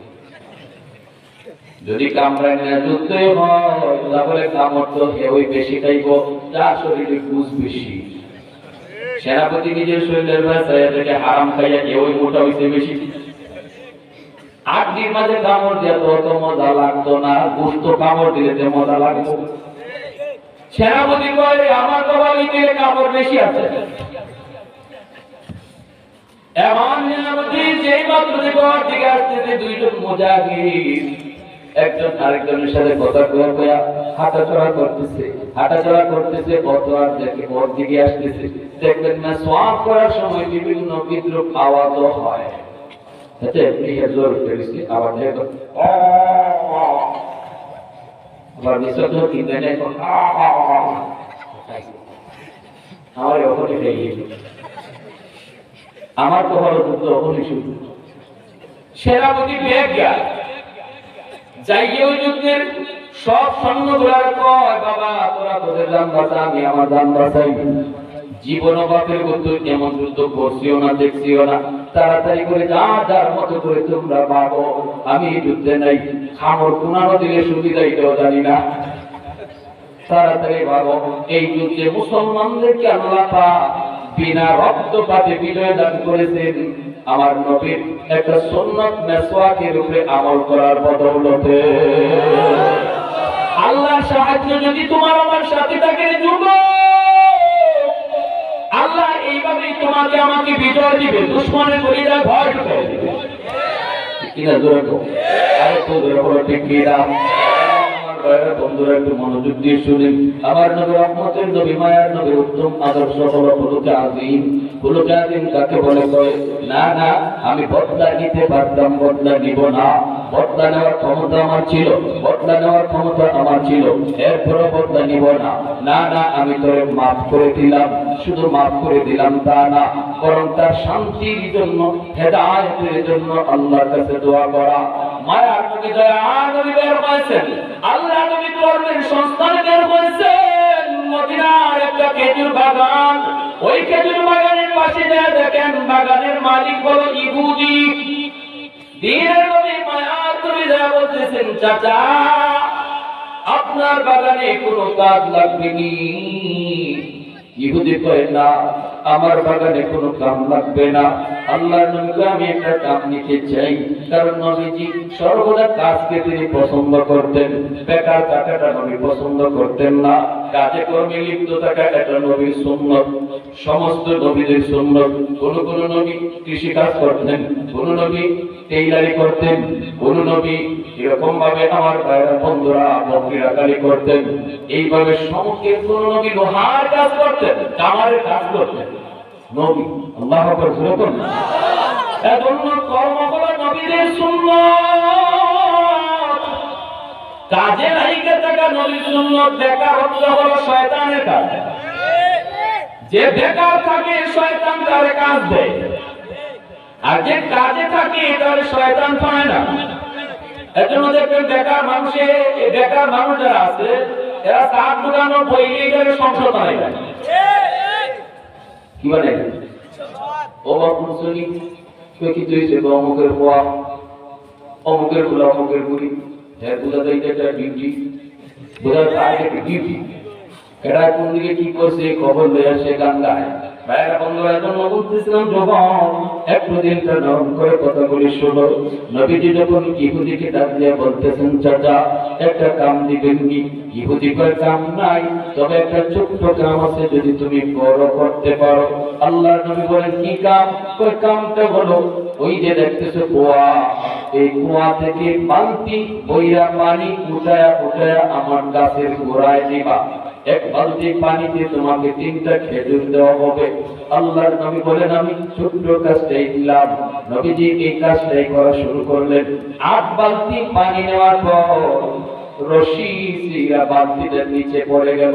যদি কামরায় নিয়ে যুদ্ধ হয় তাহলে কামড় তো ওই বেশি খাইব যার শরীরে গুজ বেশি সেনাপতি নিজের শরীরের ভাষায় থেকে হারাম খাইয়া ওই মোটা হইছে বেশি 8 দিন মাঝে কামড় দিয়ে তো মজা লাগতো না গোশত কামড় দিলে যে মজা লাগতো সেনাপতি কয় আমার কপালে কামড় বেশি আছে এমন সেনাপতি যেই মাত্র দিকে আসতেছে দুইজন মুজাহিদ একজন আরেকজনের সাথে কথা কয়া হাঁটাচলা করতেছে অতবার দেখে ওর দিকে আসতেছে দেখবেন না সোয়াব করার সময় বিভিন্ন বিদ্রুপ আওয়াজও হয় আবার নিঃশব্দ কি আমার ওখানে খাইয়ে আমার তো হলো যুদ্ধ হলি শুরু সেনাপতি বেগা যাইয়ে ওই যুদ্ধের সব সৈন্যগুলার কয় বাবা তোরা তোদের দাম বাঁচা আমি আমার দাম বাঁচাই জীবন বাপের যুদ্ধ এমন যুদ্ধ করছিও না দেখছিও না তাড়াতাড়ি করে যার মতো করে তোমরা ভাবো আমি যুদ্ধে নাই খামর পুনানো দিলে সুবিধা এটাও জানি না তাড়াতাড়ি ভাবো এই যুদ্ধে মুসলমানদেরকে আল্লাহ পাক বিনা রক্তপাতে বিজয় দান করেছেন আমার নবীর একটা সুন্নাত মেসওয়াকের উপরে আমল করার বদৌলতে আল্লাহর সাহায্য যদি তোমার আমার সাথে থাকে যুবক আল্লাহ এইভাবেই তোমাকে আমাকে বিজয় দিবে দুশমনের কলিজায় ভয় ঢুকিয়ে দিবে কিনা জোরে তো আরে তো জোরে বলো ঠিক কিনা বন্ধুরা একটু মনোযোগ দিয়ে শুনেন আমার নবী রহমতের নবী মায়ার নবী উত্তম আদর্শ হলো খুলুকে আযীম কাকে বলে কয় না না আমি বদলা নিতে পারতাম বদলা নিব না বদলা নেওয়ার ক্ষমতা আমার ছিল এরপরও বদলা নিব না না না আমি তোরে মাফ করে দিলাম শুধু মাফ করে দিলাম তা না বরং তার শান্তির জন্য হেদায়েতের জন্য আল্লাহর কাছে দোয়া করা মায়ার নবী দয়ার নবী বের হয়েছেন আল্লাহ নবী কর্মের সংস্থান বের হয়েছেন মদিনার একটা খেজুর বাগান ওই খেজুর বাগানের পাশে যা দেখেন বাগানের মালিক হলো ইহুদি দিনের নবী মায়ার নবী যা বলতেছেন চাচা আপনার বাগানে কোনো কাজ লাগবে না ইহুদি কয় না আমার বাগানে কোনো কাম লাগবে না আল্লাহর নবীকে আমি একটা কাম নিতে চাই কারণ নবীজি সর্বদা কাজকে তিনি পছন্দ করতেন বেকার থাকাটা নবী পছন্দ করতেন না কাজে কর্মে লিপ্ত থাকা এটা নবীর সুন্নত সমস্ত নবীদের সুন্নত কোন কোন নবী কৃষি কাজ করতেন কোন নবী টেইলারি করতেন কোন নবী এরকম ভাবে আমার বন্ধুরা বকরিরাকালি করতেন এইভাবে সমস্ত কোন নবী লোহার কাজ করতেন কামারের কাজ করতেন নবী আল্লাহু আকবার জোরে করুন এজন্য কর্ম হলো নবীদের সুন্নাত কাজে লাইগা থাকা নবীর সুন্নাত বেকারত্ব হলো শয়তানের কাজ যে বেকার থাকে শয়তান তার কাজ দেয় আর যে কাজে থাকে তার শয়তান পায় না এজন্য দেখবেন বেকার মানুষ যারা আছে এরা কাজ দোকানো বইয়ে গেলে সংসার বানায় না কি বলে ও বাপুসলি কি তুইছে অমুকের পোয়া অমুকের গুলা অমুকের গুলি হ্যাঁ বুঝা দেয় এটা ডিউটি বুঝা যায় ডিউটি এরা কোন দিকে কি করছে খবর লয়ে আসে গান গায় ভাইরা বন্ধুরা এজন্য বলতেছিলাম যখন একটু দিনটা নরম করে কথাগুলি শোনো নবীজি যখন ইহুদিকে ডাক দিয়ে বলতেছেন চাচা একটা কাম দিবেন কি ইহুদি কয় কাম নাই তবে একটা ছোট্ট কাম আছে যদি তুমি বড় করতে পারো আল্লাহর নবী বলেন কি কাম কয় কামটা হলো ওই যে দেখতেছো কুয়া এই কুয়া থেকে বালতি বইরা পানি উঠায়া আমার গাছের গোড়ায় দিবা এক বালতি পানিতে তোমাকে 3টা খেজুর দেওয়া হবে আল্লাহর নবী বলেন আমি ছোট্ট কাজটাই দিলাম নবীজি এই কাজটাই করা শুরু করলেন 8 বালতি পানি নেওয়ার পর রশি সিরা বালতিটার নিচে পড়ে গেল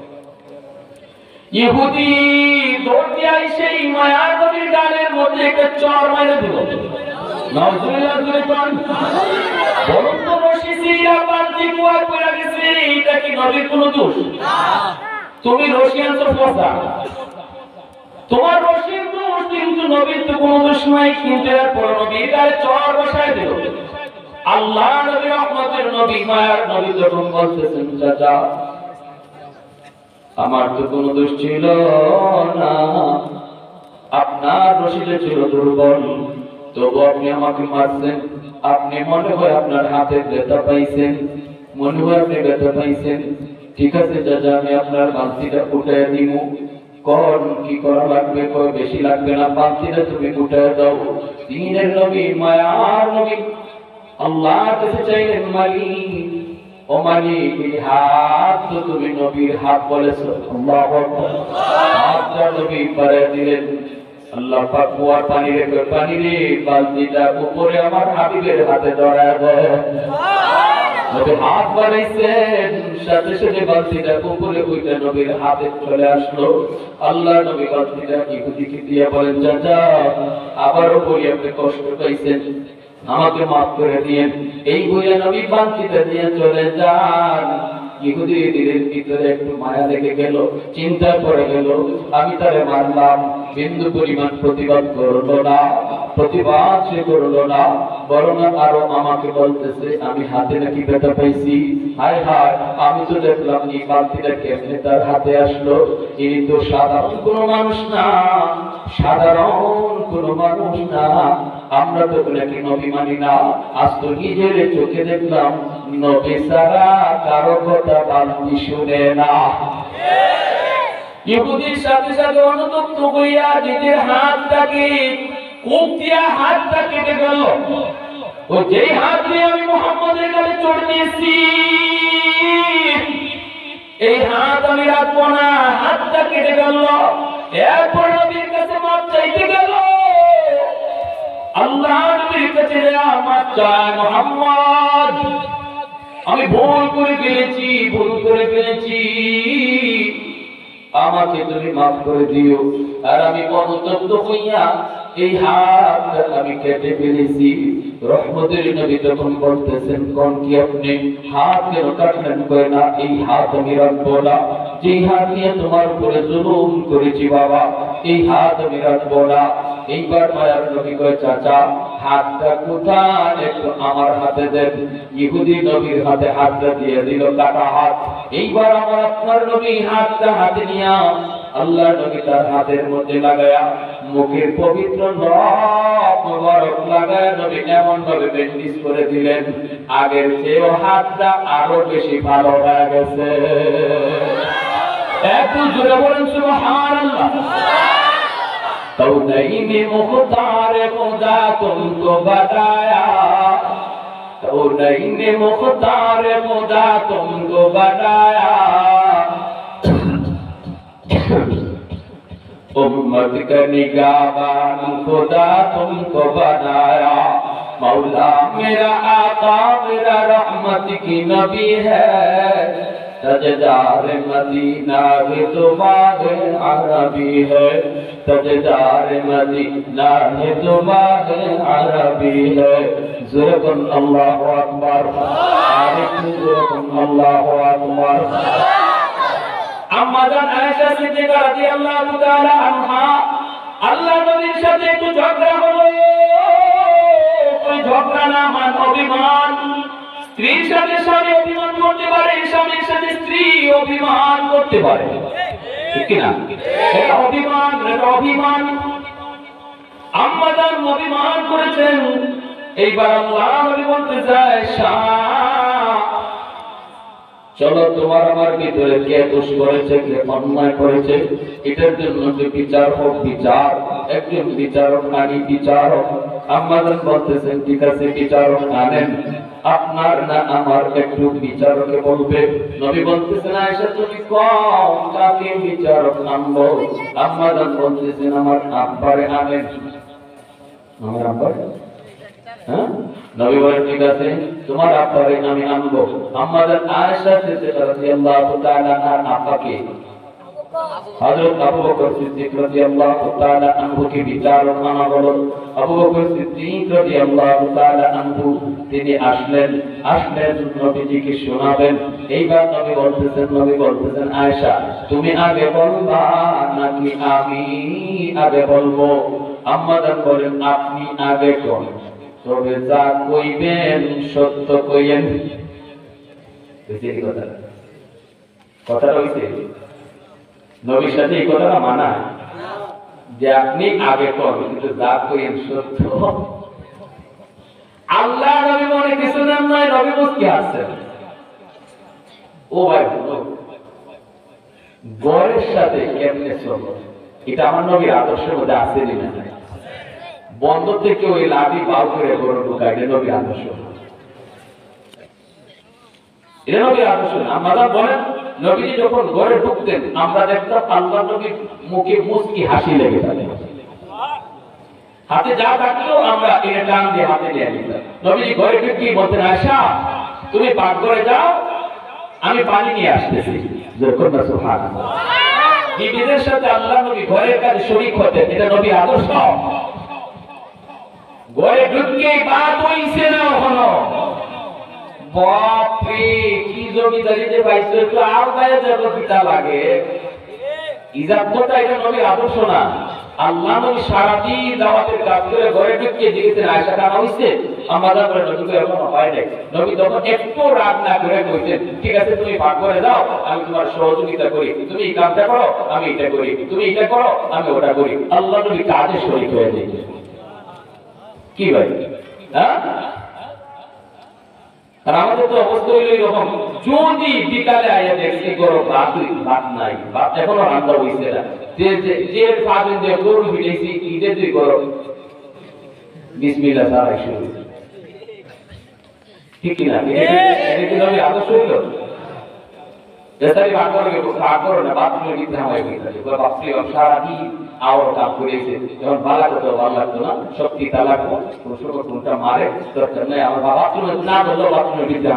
ইহুদি দৌড় দিয়ে সেই মায়ার নবীর গালের মধ্যে একটা চড় মেরে দিল নাউজুবিল্লাহ জোরে কোন বলুন তো রশি সিরা বালতি কুয়ায় পড়ে গেছে এটা কি নবীর কোনো দোষ না তুমি রশি আনছো ফসা তোমার রশির দোষ কিন্তু নবীর তো কোনো দোষ নাই কিন্তু এরপর নবীর গালে চড় বসায় দিল আল্লাহ নবী রহমতের নবী মায়ার নবী যখন বলতেছেন চাচা আমার তো কোনো দোষ ছিল না আপনার রশিদে ছিল দুর্বল তবু আপনি আমাকে মারছেন আপনি মনে হয় আপনার হাতে ব্যথা পাইছেন ঠিক আছে চাচা আমি আপনার বালতিটা উঠায় দিব কোন কি করা লাগবে কই বেশি লাগবে না বালতিটা তুমি উঠায় দাও দিনের নবী মায়ার নবী আল্লাহর কাছে চাইলেন মালিক ও মালিক এই হাত তো তুমি নবীর হাত বলেছো আল্লাহু আকবার হাতটা নবী পারে দিলেন আল্লাহ পাক কুয়ার পানি রেখে পানি রে বালতিটা উপরে আমার হাবিবের হাতে ধরায় দেয় নবী হাত বাড়াইছেন, সাথে সাথে বালতিটা উপরে উঠে নবীর হাতে চলে আসলো। আল্লাহ নবী বালতিটা ইহুদিকে দিয়ে বলেন, চাচা আবারও বলি আপনি কষ্ট পাইছেন, আমাকে মাফ করে দিয়েন। এই বলে নবী বালতিটা দিয়ে চলে যান। ইহুদি দিলের ভিতরে একটু মায়া লেগে গেল, চিন্তা করে গেল, আমি তারে মারলাম, বিন্দু পরিমাণ প্রতিবাদ করলো না, প্রতিবাদ সে করলো না, বরং আরো আমাকে বলতেছে আমি হাতে নাকি ব্যথা পাইছি। হায় হায়, আমি তো দেখলাম এই বালতিটা কেমনে তার হাতে আসলো, ইনি তো সাধারণ কোনো মানুষ না, সাধারণ কোনো মানুষ না, আমরা তো নাকি নবী মানি না। আজ তো নিজের চোখে দেখলাম নবী ছাড়া কারো কথা বালতি শুনে না। ইহুদির সাথে সাথে অনুতপ্ত হইয়া নিজের হাতটাকে কোপ দিয়া হাতটা কেটে গেল। ও যেই হাত দিয়ে আমি মুহাম্মদের গালে চড় দিয়েছি, এই হাত আমি রাখবো না, হাতটা কেটে গেল। এরপর নবীর কাছে মাপ চাইতে গেল। আল্লাহ নবীর কাছে মাপ চায়, মুহাম্মদ আমি ভুল করে ফেলেছি, ভুল করে ফেলেছি, আমাকে তুমি মাফ করে দিও। আর আমি অনুতপ্ত হইয়া এই হাত আমি কেটে ফেলেছি। রহমতের নবী যখন বলতেছেন, কোন কি আপনি হাত কেন কাটলেন? কয় না, এই হাত আমি রাখবো না, যে হাত নিয়ে তোমার উপরে জুলুম করেছি বাবা, এই হাত আমি রাখবো না। এইবার মায়ার নবী কয়, চাচা হাতটা কোথায়, একটু আমার হাতে দেন। ইহুদি নবীর হাতে হাতটা দিয়ে দিল, কাটা হাত। এইবার আমার আপনার নবী হাতটা হাতে নিয়া আল্লাহ নবী তার হাতের মধ্যে লাগায়া মুখের পবিত্র নখ মোবারক লাগায়া নবী এমন ভাবে ব্যান্ডেজ করে দিলেন, আগের চেয়েও হাতটা আরো বেশি ভালো হয়ে গেছে। একটু জোরে বলেন সুবহানাল্লাহ। कौनैन मुख्तार खुदा तुमको बताया, कौनैन मुख्तार खुदा तुमको बताया, उम्मत का निगाहबान खुदा तुमको बनाया। मौला मेरा आका मेरा रहमत की नबी है, तजदार मदीना है तुम्हारे अरबी है, तजदार मदीना है तुम्हारे अरबी है। ज़ुरकुन अल्लाहु अकबर, ज़ुरकुन अल्लाहु अकबर। আম্মাজান আয়েশা সিদ্দিকা রাদিয়াল্লাহু তাআলা আনহা আল্লাহ নবীর সাথে একটু ঝগড়া হলো। ওই ঝগড়া না মান অভিমান। স্ত্রীর সাথে স্বামী অভিমান করতে পারে, স্বামীর সাথে স্ত্রী অভিমান করতে পারে, ঠিক কি না? এটা অভিমান, এটা অভিমান। আম্মাজান অভিমান করেছেন। এইবার আল্লাহ নবী বলতে চায়, চলো তোমার আমার ভিতরে কে দোষ করেছে, কে অন্যায় করেছে, এটার জন্য যে বিচার হোক, বিচার একজন বিচারক আনি, বিচারক। আম্মাজান বলতেছেন, ঠিক আছে বিচারক আনেন, আপনার না আমার একটু বিচারকে বলবে। নবী বলতেছেন, আয়েশা তুমি কও কাকে বিচারক আনবো? আম্মাজান বলতেছেন, আমার আব্বারে আনেন। আমার আব্বার? হ্যাঁ, নবী বলেন ঠিক আছে তোমার আব্বারে আমি আনবো। আম্মাজান আয়েশা সিদ্দিকা রাদিয়াল্লাহু তাআলা আনহা আব্বাকে হযরত আবু বকর সিদ্দিক রাদিয়াল্লাহু তাআলা আনহু কে বিচারক আনা হলো। আবু বকর সিদ্দিক রাদিয়াল্লাহু তাআলা আনহু তিনি আসলেন নবীজিকে শোনাবেন। এইবার নবী বলতেছেন আয়েশা তুমি আগে বলবা নাকি আমি আগে বলবো? আম্মাজান বলেন আপনি আগে কোন, তবে যা কইবেন সত্য কইয়েন। বুঝলি কথাটা হইছে? নবীর সাথে এই কথাটা মানা যে আপনি আগে করবেন, কিন্তু যা কইয়েন সত্য। আল্লাহ নবী মনে কিছু নাম নয়, নবী মুস্কি আসছেন। ও ভাই গড়ের সাথে কেমনে চলবে, এটা আমার নবীর আদর্শের মধ্যে আছে না? বন্ধ থেকে ওই লাঠি বাউ করে গরু ঢুকায়, এটা নবীর আদর্শ, এটা নবীর আদর্শ। আমরা বলেন নবীজি যখন ঘরে ঢুকতেন আমরা দেখতাম আল্লাহ নবীর মুখে মুস্কি হাসি লেগে থাকে, হাতে যা থাকতো আমরা এটা টান দিয়ে হাতে নিয়ে নিতাম। নবীজি ঘরে ঢুকি বলতেন, আয়েশা তুমি পাক করে যাও, আমি পানি নিয়ে আসতেছি। যখন সুবহানাল্লাহ, বিবিদের সাথে আল্লাহ নবী ঘরের কাজে শরীক হতেন, এটা নবী আদর্শ। ঘরে ঢুকে বাদ হইছে না হলো, বাপরে কি জমিদারি যে পাইছো, একটু আর গায়ে যাবো পিতা লাগে। ইজাবতটা এটা নবী আদর্শ না। আল্লাহ নবী সারাদিন দাওয়াতের কাজ করে ঘরে ঢুকে জিজ্ঞেসেন আয়েশা কানা হইছে, আমাদের ঘরে নবী এখনো হয় নাই। নবী তখন একটু রাগ না করে কইতেন, ঠিক আছে তুমি ভাগ করে দাও, আমি তোমার সহযোগিতা করি, তুমি এই কাজটা করো আমি এটা করি, তুমি এটা করো আমি ওটা করি। আল্লাহ নবী কাজে শরীক হয়ে যেতেন। কি ভাই, হ্যাঁ? আর আমাদের তো অবস্থা হইল এরকম, যদি বিকালে আয়া দেখছি গরম ভাত নাই, ভাত এখনো রান্না হইছে না, যে পাবেন যে গরু ভিটাইছি ঈদে তুই গরম বিসমিল্লাহ সারাই শুরু, ঠিক কিনা? এটা আদর্শ হইল। শক্তি তালাক মারে দরকার নেই, আমার বাবা তুমি না বললো বাথরুমে বিদ্যা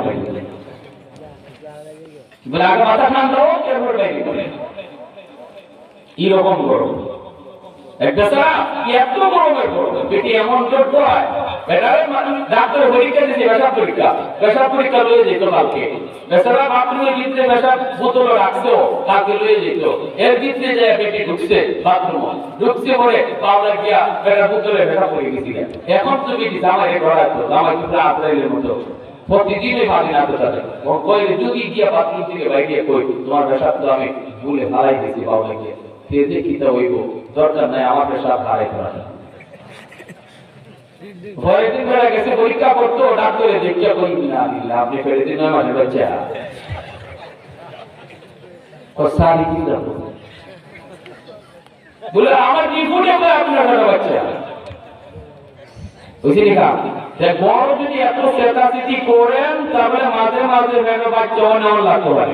আগে মাথা ঠান্ডা হোক, এরপর বাইরে বলে এরকম গরম। একটা এত গরমের গরম পেটে এমন জোর হয়, ডাক্তার পরীক্ষা দিচ্ছে, পেশাব পরীক্ষা লয়ে যেত কালকে, বেচারা বাথরুমের ভিতরে পেশাব বোতল রাখছো, কালকে লয়ে যেত, এর ভিতরে যায় পেটে ঢুকছে, বাথরুম ঢুকছে পরে পাওয়া গিয়া পেশাব বোতলে পেশাব পড়ে গেছিল। এখন তুমি জামাই ঘরাতো, জামাই কিন্তু আত্রাইলের মতো প্রতিদিনই ভাবি না তো তাদের কইলে যদি গিয়া বাথরুম থেকে বাইরে কই তোমার পেশাব তো আমি ভুলে হারাই দিয়েছি, পাওয়া গিয়া তেজে কিতা হইব, দরকার নাই আমার পেশাব হারাই করা। ঘরে দিন বেলা গেছে পরীক্ষা করতো, ডাক্তারে দেখিয়া কই না দিল্লা আপনি ফেরে দিন 9 মাসের বাচ্চা ও সারি কি যাবো বলে আমার রিপোর্টে কই আপনার ছোট বাচ্চা বুঝলি না? যে বড় যদি এত চেতাচিতি করেন তাহলে মাঝে মাঝে মেয়ে বাচ্চা অনেক লাগতে পারে।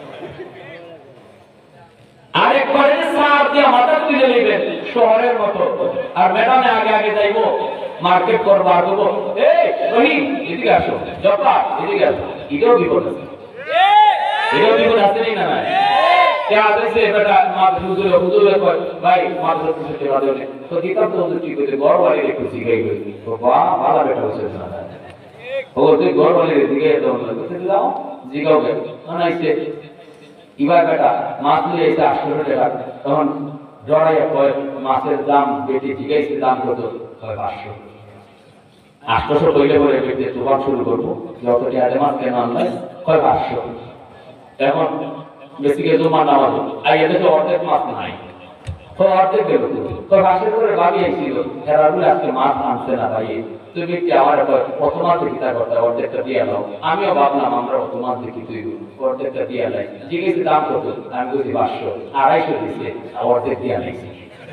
আরেকবারে সার দিয়ে মাথা তুলে নেবেন শহরের মতো, আর ম্যাডামে আগে আগে যাইবো মার্কেট করবো, আর বলবো এই রহিম এদিকে আসো, জপা এদিকে আসো, এটাও বিপদ আছে, এটাও বিপদ আছে না? নাই কে আদেশে বেটা মাথা হুজুরে হুজুরে কয় ভাই মাথা তুলতে বাদে না তো কিতাব তো হুজুর কি কইতে বড় বাড়ি একটু শিখাই গই তো বাহ ভালো বেটা হইছে না ও তুই বড় বাড়ি দিকে দাও না বুঝতে দাও জিগাও গে আনাইছে ইবার বেটা মাছ নিয়ে এসে 800 টাকা, তখন জড়াইয়া কয় মাছের দাম বেটি জিগাইছে দাম কত, হয় 500। 800 কইলে পরে বেটি দোকান শুরু করবো, যত টাকা মাছ কেন আনলে কয় 500। এখন বেসিকে জমা নেওয়া হলো, আইয়া দেখে অর্ধেক মাছ নাই, অর্ধেক দেব কয় 500 করে ভাবি আইছিল, হেরাগুলো আজকে মাছ আনছে না ভাই, তুমি কি আমার কত মাছ দেখি তা করতে অর্ধেকটা দিয়ে নাও। আমিও ভাবলাম আমরা কত মাছ দেখি, তুই অর্ধেকটা দিয়ে নাই, জিজ্ঞেস দাম কত, আমি বলছি 500, 250 দিচ্ছে, অর্ধেক দিয়ে নাইছি।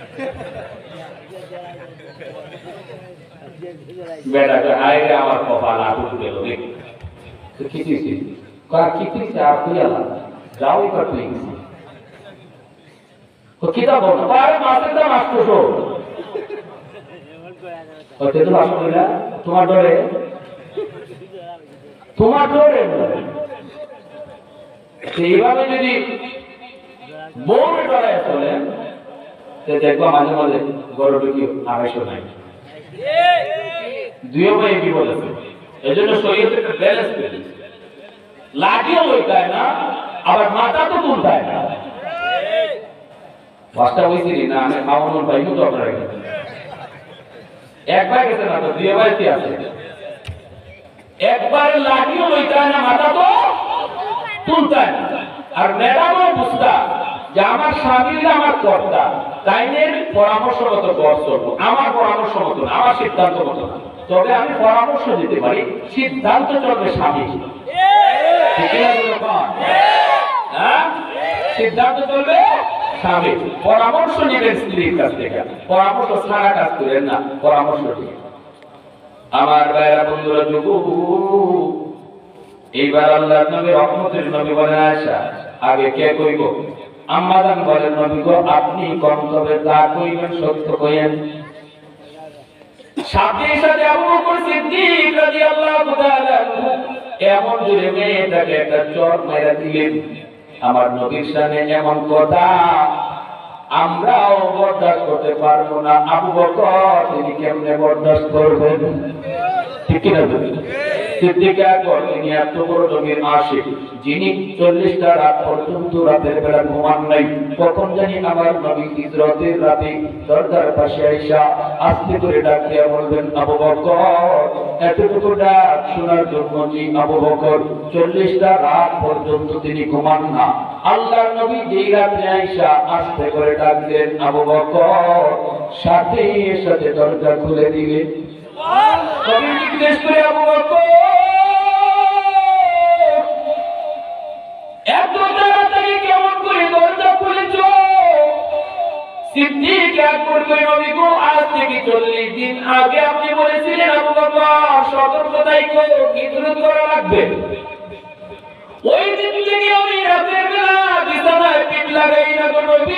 বেটা আইরে আমার কপাল আটু গেল রে, তো খিচুইছি কার খিচুইছে আর তুই আলাম যাও এবার তুই গেছি তো কিতা বল না আরে মাছের দাম 800 ওতে তো 800 না তোমার ডরে, তোমার ডরে এইভাবে যদি বোর ডরায় চলে তো দেখবা মাঝে মাঝে গরু ঢুকি 250 নাই, দুইও ভাই বিপদ আছে। এই জন্য শরীয়তে একটা ব্যালেন্স পেয়েছে, লাঠিও লইতায় না আবার মাথা তো তুলতায় না। বাসটা হয়েছি না আমি খাওয়ানোর পাইব তো আপনারা একবার গেছে না তো দুই বাড়িতে আছে, একবার লাঠিও লইতায় না মাথা তো তুলতায় না। আর ম্যাডামও বুঝতা যে আমার স্বামীরা আমার কর্তা, তাইনের পরামর্শ মতো বস চলবো, আমার পরামর্শ মতো না, আমার সিদ্ধান্ত মতো না, তবে আমি পরামর্শ দিতে পারি, সিদ্ধান্ত চলবে স্বামী। সিদ্ধান্ত চলবে স্বামী, পরামর্শ নেবেন স্ত্রীর কাছ থেকে, পরামর্শ ছাড়া কাজ করেন না, পরামর্শ নিয়ে। আমার ভাইরা বন্ধুরা যুবক, এইবার আল্লাহর নবী রহমতের নবী বলেন আয়েশা আগে কে কইব? আম্মা জান বলেন নবী গো আপনি কম তবে যা কইবেন সত্য কইেন। সাথে সাথে আবু বকর সিদ্দিক রাদিয়াল্লাহু তাআলা এমন জোরে মেয়েটাকে একটা চর মেরে দিলেন। আমার নবীর শানে এমন কথা আমরাও বরদাস্ত করতে পারবো না। আবু বকর তিনি কেমনে বরদাস্ত করবেন? ঠিক কিনা বলুন? সিদ্দিক আকবর তিনি এত বড় নবীর আশিক, যিনি 40টা রাত পর্যন্ত রাতের বেলা ঘুমান নাই। কখন জানি আমার নবী হিজরতের রাতে দরজার পাশে আইসা আস্তে করে ডাক দিয়া বলবেন, আবু বকর। এতটুকু ডাক শোনার জন্য যে আবু বকর 40টা রাত পর্যন্ত তিনি ঘুমান না। আল্লাহর নবী যেই রাতে আইসা আস্তে করে ডাক দেন, আবু বকর, সাথে সাথে দরজা খুলে দিবে। নবী জিজ্ঞেস করে, আবু বকর এত তাড়াতাড়ি কেমন করে দরজা খুলেছ? সিদ্দিক আকবর কই, নবী গো, আজ থেকে 40 দিন আগে আপনি বলেছিলেন আবু বকর সতর্ক থাকো, হিজরত করা লাগবে। ওই দিন থেকে আমি রাতের বেলা বিছানায় পিঠ লাগাই না গো নবী।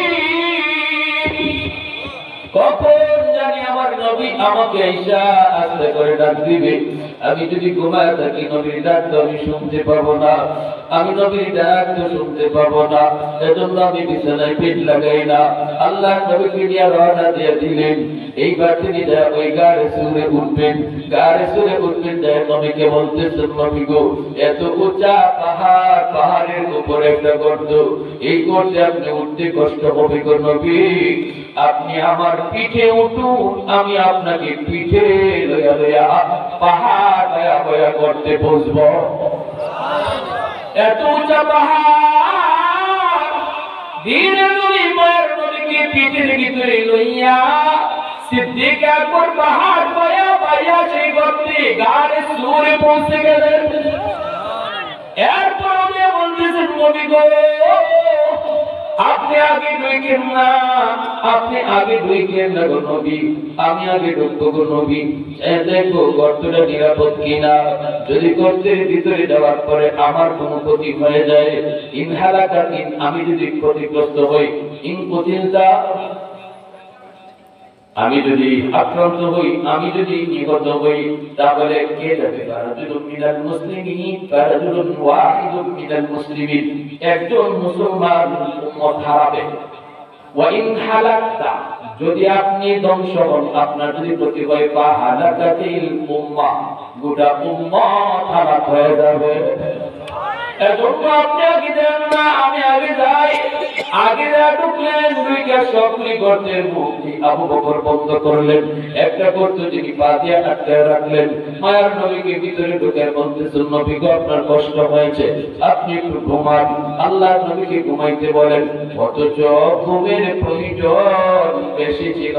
কখন জানি আমার নবী আমাকে আইসা আস্তে করে ডাক দিবে। আমি যদি ঘুমায় থাকি নবীর ডাক তো আমি শুনতে পাবো না, আমি নবীর ডাক তো শুনতে পাবো না। এজন্য আমি বিছানায় পিঠ লাগাই না। আল্লাহ নবীকে নিয়ে রওনা দিয়ে দিলেন। এইবার তিনি ওই গাড়ে সুরে উঠবেন, গাড়ে সুরে উঠবেন। নবীকে বলতেছেন, নবী গো, এত উঁচা পাহাড়, পাহাড়ের উপর একটা গর্ত, এই গর্তে আপনি উঠতে কষ্ট হবে গো নবী। আপনি আমার পিঠে উঠুন, আমি আপনাকে পিঠে লইয়া লইয়া পাহাড় বয়া বয়া করতে বসবো। এত উঁচা পাহাড়, ধীরে নবী মায়ের নবীকে পিঠের ভিতরে লইয়া সিদ্দিক আকবর পাহাড় বয়া বয়া সেই গর্তে গাড়ে সুরে পৌঁছে গেলেন। এরপর আমি বলতেছেন, নবী গো, আপনি আগে ঢুকেন না, আপনি আগে ঢুকেন না গো নবী, আমি আগে ঢুকবো গো নবী। দেখো গর্তটা নিরাপদ কিনা। যদি গর্তের ভিতরে যাওয়ার পরে আমার কোনো ক্ষতি হয়ে যায়, ইনহালাকাতিন, আমি যদি ক্ষতিগ্রস্ত হই, ইনকুতিলতা, আমি যদি আক্রান্ত হই, আমি যদি নিহত হই, তাহলে কে যাবে? ফারাজুলুন মিনাল মুসলিমিন, ফারাজুলুন ওয়াহিদুন মিনাল মুসলিমিন, একজন মুসলমান উম্মত হারাবে। ওয়া ইন হালাকতা, যদি আপনি ধ্বংস হন, আপনার যদি ক্ষতি হয়, ফা হালাকাতিল উম্মাহ, গোটা উম্মত হালাক হয়ে যাবে। এজন্য আপনি আগে যান না, আমি আগে যাই। আগে যা ঢুকলেন, দুইটা সকলি গর্তের মুখটি আবু বকর বন্ধ করলেন। একটা গর্ত যিনি পা দিয়ে আটকে রাখলেন। মায়ার নবীকে ভিতরে ঢুকে বলতেছেন, নবী গো, আপনার কষ্ট হয়েছে, আপনি একটু ঘুমান। আল্লাহর নবীকে ঘুমাইতে বলেন। অথচ ঘুমের প্রয়োজন বেশি ছিল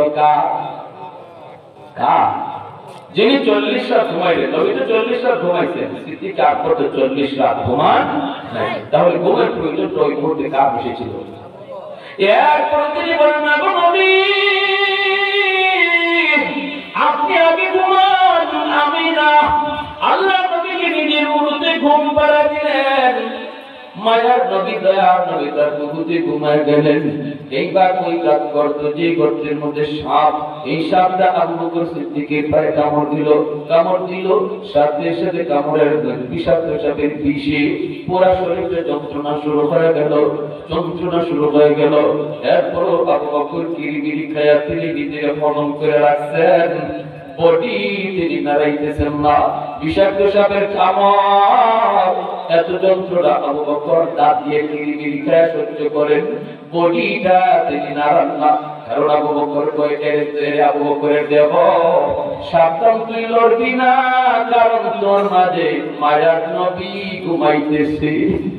কার? যিনি 40 রাত ঘুমাইলেন। নবী তো 40 রাত ঘুমাইছেন, সিদ্দিক আকবর তো 40 রাত ঘুমান নাই। তাহলে ঘুমের প্রয়োজন ওই মুহূর্তে কার বেশি ছিল? এরপর তিনি বলেন, না গো নবী, আপনি আগে ঘুমান, আমি না। আল্লাহ নবীকে নিজের উরুতে ঘুম পাড়া দিলেন। মায়ার নবী, দয়ার নবী তার বুকুতে ঘুমায় গেলেন। এইবার ওই গর্ত, যে গর্তের মধ্যে সাপ, এই সাপটা আবু বকর সিদ্দিকের পায়ে কামড় দিল। সাথে সাথে কামড়ের বিষাক্ত সাপের বিষে পুরা শরীরে যন্ত্রণা শুরু হয়ে গেল। এরপরও আবু বকর কিরিবিরি খায়া তিনি নিজেকে ফলন করে রাখছেন। বডি তিনি নাড়াইতেছেন না। বিষাক্ত সাপের কামড়, এত যন্ত্রণা আবু বকর দাঁত দিয়ে কিরিবিরি খায়া সহ্য করেন। বডিটা তিনি নাড়ান না, কারণ আবু বকর আবু বকরের দেহ, সাবধান, তুই লড়বি না, কারণ তোর মাঝে মায়ার নবী ঘুমাইতেছে।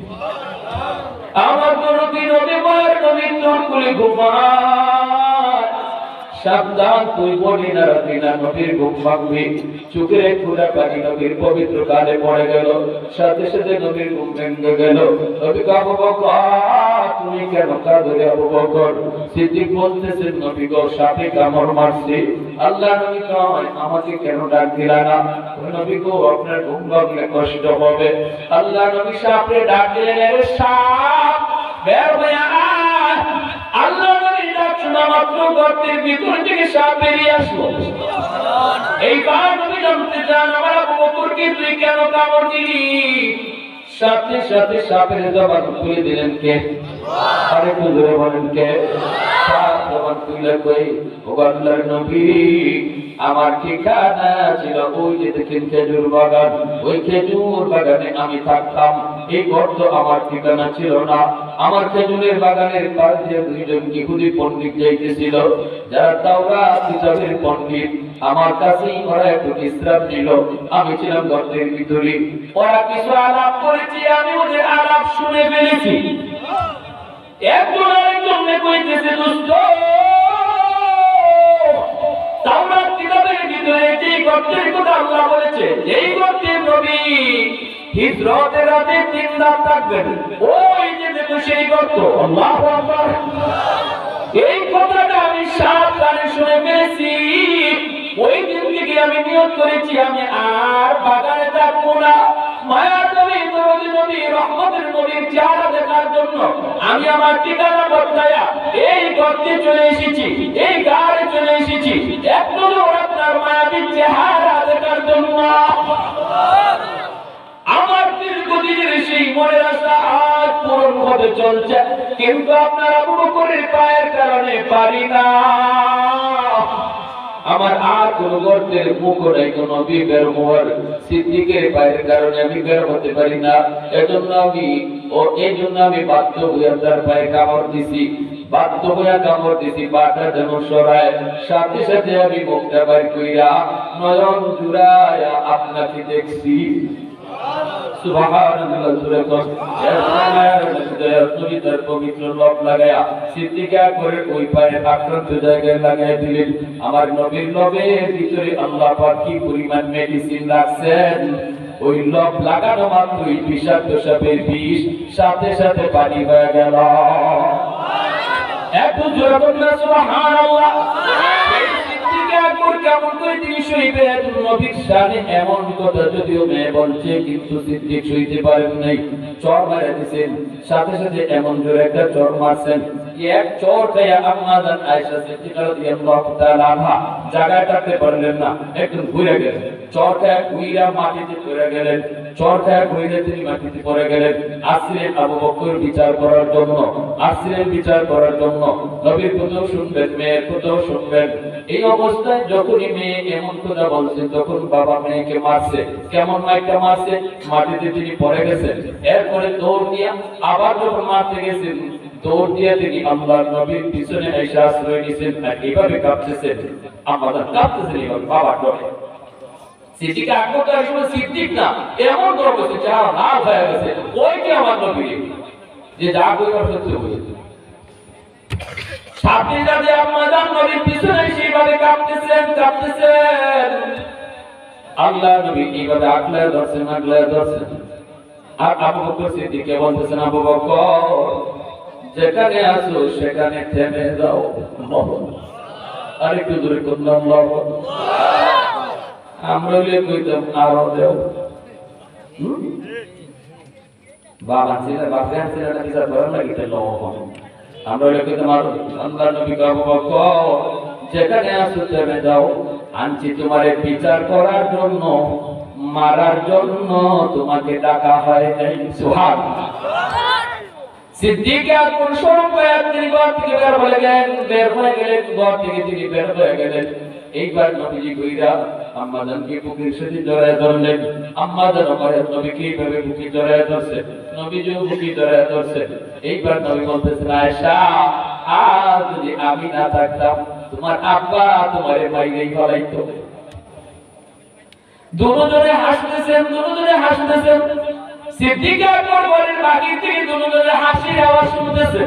আমার নবী মায়ার নবী তোর কোলে ঘুমায়। সাবধান, তুই বলি না, রাখবি না, নবীর ঘুম ভাঙবি। চোখের এক ফোঁটা পানি নবীর পবিত্র কালে পড়ে গেল। সাথে সাথে নবীর ঘুম ভেঙে গেল। নবী আবু বকর, তুমি কেন কাঁদো রে আবু বকর? সিদ্দিক বলতেছেন, নবী গো, সাপে কামড় মারছে। আল্লাহ নবী কয়, আমাকে কেন ডাক দিলা না? নবী গো, আপনার ঘুম ভাঙলে কষ্ট হবে। আল্লাহ নবী সাপে ডাক দিলেন, এর সাপ বের হয়ে আয়। আল্লাহ নবী ডাক শোনা মাত্র গর্তের ভিতর থেকে সাপ বেরিয়ে আসলো। এইবার নবী জানতে চান আমার আবু বকরকে তুই কেন কামড় দিলি? সাথে সাথে সাপের জবান খুলে দিলেন কে? আরে একটু জোরে বলেন কে? সাপ জবান খুলে কই ও আল্লাহর নবী আমার ঠিকানা ছিল ওই যে দেখেন খেজুর বাগান, ওই খেজুর বাগানে আমি থাকতাম। এই গর্ত আমার ঠিকানা ছিল না। আমার খেজুরের বাগানের পাশ দিয়ে দুইজন ইহুদি পণ্ডিত যাইতেছিল, যারা তাওরাত কিতাবের পণ্ডিত। আমার কাছেই ওরা একটু বিশ্রাম নিল। আমি ছিলাম গর্তের ভিতরে। ওরা কিছু আলাপ করেছে, আমি ওদের আলাপ শুনে ফেলেছি। একজন আরেকজনকে কইতেছে দোস্ত তাওরাত কিতাবের ভিতরে যে গর্তের কথা আল্লাহ বলেছে, এই গর্তের নবী হিজরতের রাতে 3 রাত থাকবেন, ওই যে দেখো সেই গর্ত। আল্লাহু আকবার। এই কথাটা আমি 7 কানে শুনে ফেলেছি। ওই দিন থেকে আমি নিয়ত করেছি আমি আর বাগানে থাকবো না। মায়ার নবী, দরুদ নবী, রহমতের নবীর চেহারা দেখার জন্য আমি আমার ঠিকানা বদলায়া এই গর্তে চলে এসেছি, এই গাড়ে চলে এসেছি, এক নজর আপনার মায়াবী চেহারা দেখার জন্য। আমার দীর্ঘদিনের সেই মনের আশা আজ পূরণ হতে চলছে, কিন্তু আপনার আবু বকরের পায়ের কারণে পারি না। আমার আর কোন গর্তের মুখ নাই, কোন নবী বের হওয়ার, সিদ্দিকের পায়ের কারণে আমি বের হতে পারি না। এজন্য আমি বাধ্য হয়ে তার পায়ে কামড় দিছি, বাধ্য হয়ে কামড় দিছি। পাটা যেন সরায়, সাথে সাথে আমি মুখটা বাইর কইরা নয়ন জুড়ায়া আপনাকে দেখছি। সুবহানাল্লাহ। সুরে কস তার পবিত্র লব লাগায়া সিদ্দিকা করে ওই পায়ে আক্রান্ত জায়গায় লাগাই দিলেন। আমার নবীর লবের ভিতরে আল্লাহ পাক কি পরিমাণ মেডিসিন রাখছেন, ওই লব লাগানো মাত্রই বিষাক্ত সাপের বিষ সাথে সাথে পানি হয়ে গেল। একটু জোরে বলুন সুবহানাল্লাহ। কেমন করে তিনি সইবে? নবীর শানে এমন কথা যদিও মেয়ে বলছে, কিন্তু সিদ্দিক সইতে পারেন নাই। চর মারা দিয়েছেন, সাথে সাথে এমন জোরে একটা চর মারছেন, এক চর খাইয়া আম্মা জান আয়েশা সিদ্দিকা রাদিয়াল্লাহু তাআলা আনহা জায়গায় থাকতে পারলেন না, একদম ঘুরে গেলেন। চর খায়া ঘুইরা মাটিতে পড়ে গেলেন, চর খায়া ঘুইরা তিনি মাটিতে পড়ে গেলেন। আসলেন আবু বকর বিচার করার জন্য, আসলেন বিচার করার জন্য। নবীর কথাও শুনবেন, মেয়ের কথাও শুনবেন। এই অবস্থায় যখনই মেয়ে এমন কথা বলছে, তখন বাবা মেয়েকে মারছে। কেমন মাইকটা মারছে? মাটিতে তিনি পড়ে গেছেন। এরপরে দৌড় দিয়া আবার যখন মারতে গেছেন, দৌড় দিয়ে তিনি আল্লাহর নবীর পিছনে এসে আশ্রয় নিয়েছেন। আর এইভাবে কাঁপতেছেন, আমাদের কাঁপতেছেন এইভাবে বাবা ডরে। সিদ্দিক আকবর সময় সিদ্দিক না, এমন গর্বছে চেহারা লাল হয়ে গেছে। ওই কি আমার নবী যে যা কইবার সত্যি হয়েছে। সাথে সাথে আম্মাজান নবীর পিছনে সেইভাবে কাঁপতেছেন। আল্লাহ নবী এইভাবে আগলায় ধরছেন। আর আবু বকর সিদ্দিককে বলতেছেন, আবু বকর যেখানে আছো সেখানে থেমে যাও। আর একটু দূরে করলাম আমরা কইতাম আরো দেও। বাবা ছিল বাপের ছেলেটা বিচার করার লাগিতে আমরা কইতাম আরো। আল্লাহ নবী আবু বকর যেখানে আছো থেমে যাও, আনছি তোমারে বিচার করার জন্য, মারার জন্য তোমাকে ডাকা হয় নাই। সুবহানাল্লাহ। সিদ্দিক আকবর সরকার তিনি ঘর থেকে বের হয়ে গেলেন, ঘর থেকে তিনি বের হয়ে গেলেন। এইবার নবীজি কইরা আম্মাজানকে বুকের সাথে জড়ায় ধরলেন। আম্মাজান আমার নবীকে এইভাবে বুকে জড়ায় ধরছে, নবীজিও বুকে জড়ায় ধরছে। এইবার নবী বলতেছেন, আয়েশা আজ যদি আমি না থাকতাম তোমার আব্বা তোমারে মাইরেই ফলাইতো। দুজনে হাসতেছেন। সিদ্দিক আকবর ঘরের বাহির থেকে দুজনে হাসির আওয়াজ শুনতেছে।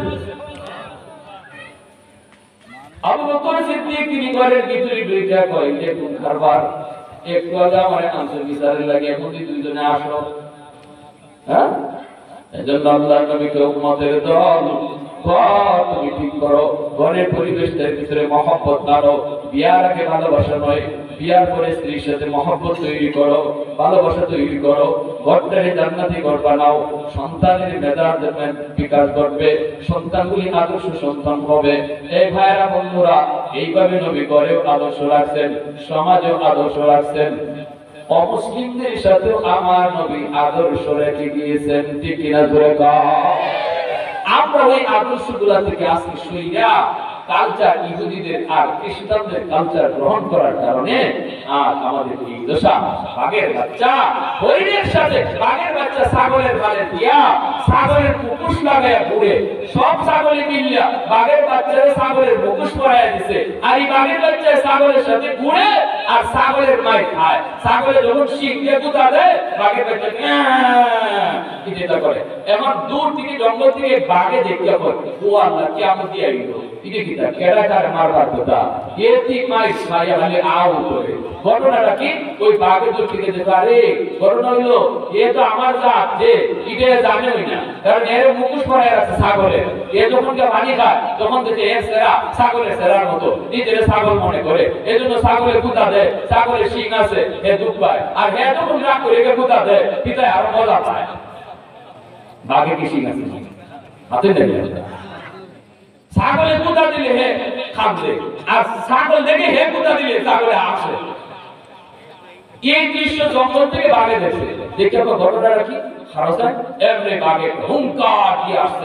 আবু বকর সিদ্দিক তিনি ঘরের ভিতরে দুইটা কয়, দেখুন কারবার একটু আগে আমার আনসার বিচারের লাগে, এখন দুইজনে আসো। হ্যাঁ, এজন্য আল্লাহর নবীকে উম্মতের দল তুমি ঠিক করো, ঘরের পরিবেশটার ভিতরে মহব্বত আনো। বিয়ার আগে ভালোবাসা নয়, বিয়ার পরে স্ত্রীর সাথে মহব্বত তৈরি করো, ভালোবাসা তৈরি করো, ঘরটাকে জান্নাতি ঘর বানাও, সন্তানের মেধার বিকাশ ঘটবে, সন্তানগুলি আদর্শ সন্তান হবে। এই ভাইয়েরা বন্ধুরা, এইভাবে নবী করেও আদর্শ রাখছেন, সমাজেও আদর্শ রাখছেন। অমুসলিমদের সাথেও আমার নবী আদর্শ রেখে গিয়েছেন, ঠিক কিনা জোরে কও। আমরা ওই আদর্শগুলা থেকে আজকে সইরা কালচার, ইহুদিদের আর খ্রিস্টানদের কালচার গ্রহণ করার কারণে আর আমাদের এই দশা। বাঘের বাচ্চা হরিণের সাথে, বাঘের বাচ্চা ছাগলের গালে দিয়া ছাগলের মুখোশ লাগাইয়া ঘুরে, সব ছাগলে মিলিয়া বাঘের বাচ্চারে ছাগলের মুখোশ পরাইয়া দিছে। আর এই বাঘের বাচ্চা ছাগলের সাথে ঘুরে আর ছাগলের মাই খায়। ছাগলে যখন শিং দিয়ে গুতা দেয়, বাঘের বাচ্চা কি যেটা করে, এখন দূর থেকে জঙ্গল থেকে বাঘে দেখিয়া করে, ও আল্লাহ কিয়ামত দিয়ে আইলো, এটা কি তা কেডা কারে মারবার কথা, এতি মাই ছায়া হলে আও করে। ঘটনাটা কি, ওই বাঘের দূর থেকে দেখে, আরে ঘটনা হইলো এ তো আমার জাত, যে এটা জানেই না, কারণ এর মুখোশ পরায় আছে ছাগলের। এ যখন কে পানি খায় তখন দেখে এর সেরা ছাগলের সেরার মতো নিজের ছাগল মনে করে, এজন্য ছাগলের গুতা দেয়, ছাগলের শিং আছে এ দুঃখ পায়। আর হে যখন রাগ করে একে গুতা দেয়, পিতায় আরো মজা পায়। বাঘে কি শিং আছে হাতে দেখে, ছাগলে গুতা দিলে হে খাবে, আর ছাগল দেখে হে গুতা দিলে ছাগলে আসে। এই দৃশ্য জঙ্গল থেকে বাঘে দেখে, দেখে ঘটনাটা কি খারাপ, এমনি বাঘে হুঙ্কার দিয়ে আসছে,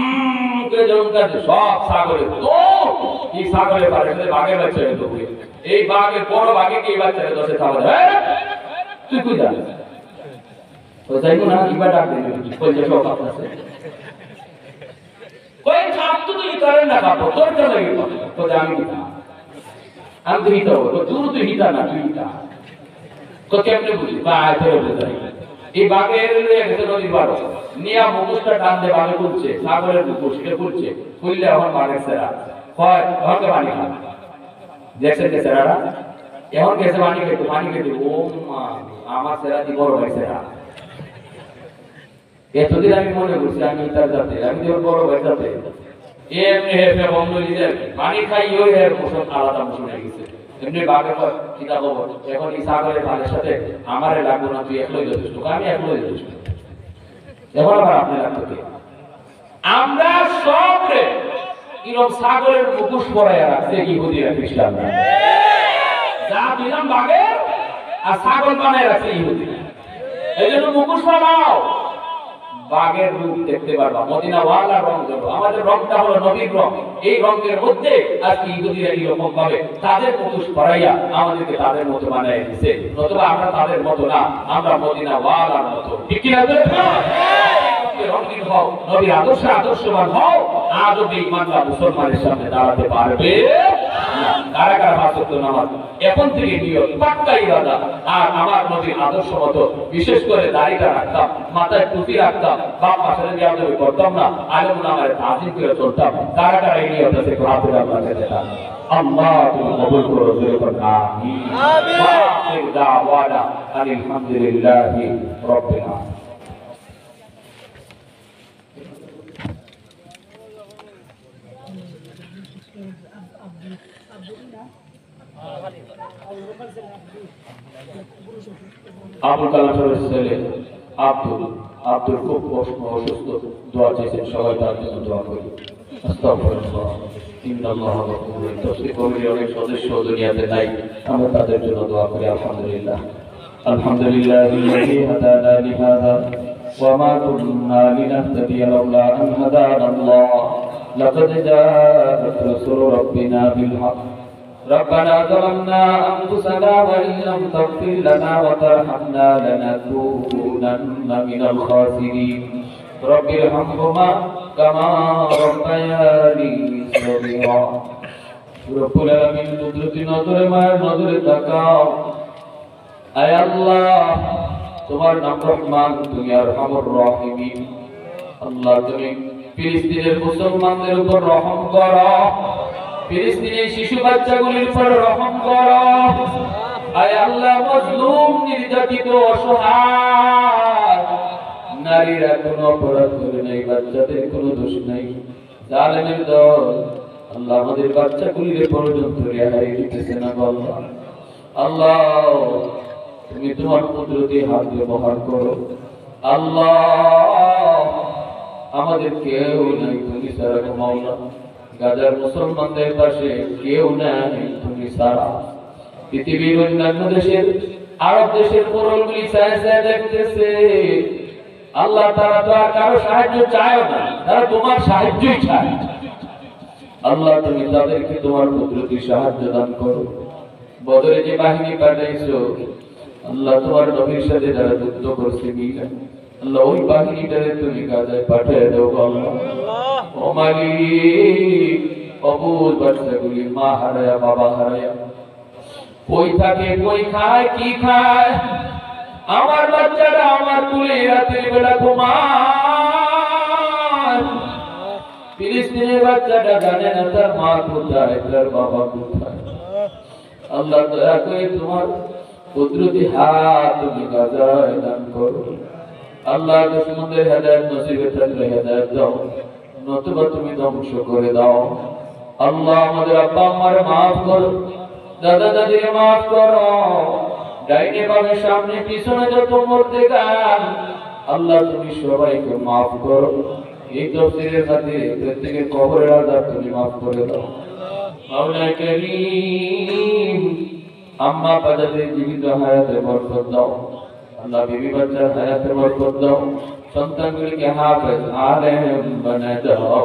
সব ছাগলে তো এই ছাগলে বাঘের বাচ্চা এই বাঘের বড় বাঘে কি বাচ্চারে দশে ছাগল, তুই কই যাস তো যাইবো না, ইবা ডাক দিবি কই যে সব আছে কই খাপ তো তুই করেন না, খাবো তোর কেন লাগে তো আমি আমি তো হিতা তো তুই হিতা না, তুই হিতা তো কেমনে বুঝি বা আয় তোর বুঝাই। এই বাঘের গেছে নদীর বারো নিয়া মুখোশটা টান দিয়ে বাঘে খুলছে, ছাগলের মুখোশ এটা খুলছে, খুললে এখন বাঘের সেরা হয়, ঘরকে পানি খায়, দেখছেন যে সেরাটা এখন গেছে পানি খেতে, পানি খেতে, ও মা আমার সেরা দি বড় ভাই সেরা। এতদিন আমি মনে করছি আমি তার যাতে, আমি তোর বড় ভাই যাতে এমনি হেফে বন্ধ নিতে পানি খাই, ওই এর মোশন আলাদা মোশন হয়ে গেছে। এমনি বাঘের পর কিতা খবর, এখন এই ছাগলের পালের সাথে আমারে লাগবো না, তুই একলাই যথেষ্ট, আমি একলাই যথেষ্ট, এখন আবার আপনি লাগতে। আমরা সব রে এরকম ছাগলের মুখোশ পরাইয়া রাখছে ইহুদিরা খ্রিস্টানরা, যা দিলাম বাঘের আর ছাগল বানায় রাখছে ইহুদিরা। এই জন্য মুখোশ বানাও, বাঘের রূপ দেখতে পারবা, মদিনা ওয়ালা রং দেবো, আমাদের রংটা হলো নবীর রং। এই রঙের মধ্যে আজকে ইহুদিরা এরকম ভাবে তাদের মুখোশ পরাইয়া আমাদেরকে তাদের মতো বানায় দিছে, নতুবা আমরা তাদের মতো না, আমরা মদিনা ওয়ালার মতো, ঠিক কি না? রঙিন হও, নবীর আদর্শে আদর্শবান হও, আজও বেঈমানরা মুসলমানের সামনে দাঁড়াতে পারবে না। কারা কারা পাঁচ ওয়াক্ত নামাজ এখন থেকে নিয়ত পাক্কা ইরাদা, আর আমার নবীর আদর্শ মতো বিশেষ করে দাড়িটা রাখতাম, মাথায় টুপি রাখতাম, বাপ মাসের বিয়াদবি করতাম না, আলেম নামারে তাজিম করে চলতাম। কারা কারা এই নিয়ত আছে হাতে আপনাকে দেখান। আল্লাহ তুমি কবুল করো, জোরে করুন আমিন। ওয়া আখির দাওয়ানা আলহামদুলিল্লাহি রাব্বিল আলামিন। আবুল কালাম সাহেবের ছেলে আব্দুল খুব অসুস্থ, দোয়া চাইছেন, সবাই তার জন্য দোয়া করি। আস্তাগফিরুল্লাহ, ইন্নাল্লাহ গফুরুর রহিম। তাফসীর কমিটির অনেক সদস্য দুনিয়াতে নাই, আমরা তাদের জন্য দোয়া করি। আলহামদুলিল্লাহ, আলহামদুলিল্লাহিল্লাযী হাদানা লিহাযা ওয়া মা কুন্না লিনাহতাদিয়া লাওলা আন হাদানাল্লাহ লাকাদ জাআত রাসূলু রাব্বিনা বিল হক। ربنا ظلمنا أنفسنا وإن لم تغفر لنا وترحمنا لنكونن من الخاسرين رب ارحمهما كما ربياني صغيرا। রব্বুল আলামিন কুদরতি নজরে মায়ের নজরে তাকাও। আয় আল্লাহ, তোমার নাম রহমান, তুমি আরহামুর রাহিমিন। আল্লাহ তুমি ফিলিস্তিনের মুসলমানদের উপর রহম করো, ফিলিস্তিনের শিশু বাচ্চাগুলির উপর রহম করো। আয় আল্লাহ, মজলুম, নির্যাতিত, অসহায় নারীরা কোনো অপরাধ করে নাই, বাচ্চাদের কোনো দোষ নাই, জালেমের দল আল্লাহ আমাদের বাচ্চাগুলির পর্যন্ত রেহাই দিতেছে না। আল্লাহ আল্লাহ তুমি তোমার কুদরতি হাত ব্যবহার করো আল্লাহ আমাদের কেউ নাই তুমি ছাড়া মাওলা গাজার মুসলমানদের পাশে কেউ নাই তুমি ছাড়া পৃথিবীর অন্যান্য দেশের আরব দেশের মোড়লগুলি চায় দেখতেছে আল্লাহ তারা তো আর কারো সাহায্য চায় না তারা তোমার সাহায্যই চায় আল্লাহ তুমি তাদেরকে তোমার কুদরতি সাহায্য দান করো বদরে যে বাহিনী পাঠাইছো আল্লাহ তোমার নবীর সাথে যারা যুদ্ধ করছে মিলে আল্লাহ ওই বাহিনীটারে তুমি গাজায় পাঠিয়ে দাও আল্লাহ ও মালিক অবুঝ বাচ্চাগুলি মা হারায়া বাবা হারায়া কই থাকে কই খায় কি খায় আমার বাচ্চারা আমার কুলে রাতের বেলা ঘুমায় ফিলিস্তিনের বাচ্চাটা জানে না তার মা কোথায় তার বাবা কোথায় আল্লাহ দয়া করে তোমার কুদরতি হাত তুমি গাজায় দান করো আল্লাহ দুশমনদের হেদায়েত নসিবে থাকলে হেদায়েত দাও নতুবা তুমি ধ্বংস করে দাও আল্লাহ আমাদের আব্বা আম্মার মাফ করো দাদা দাদির মাফ করো ডাইনে বামে সামনে পিছনে যত মরতে গান আল্লাহ তুমি সবাইকে মাফ করো এই তফসিরের সাথে প্রত্যেকের কবরের আযাব তুমি মাফ করে দাও মাওলা করিম আম্মা বাজাদের জীবিত হায়াতে বরকত দাও আল্লাহ বিবি বাচ্চার হায়াতে বরকত দাও সন্তানগুলিকে হাফেজ আলেম বানায় দাও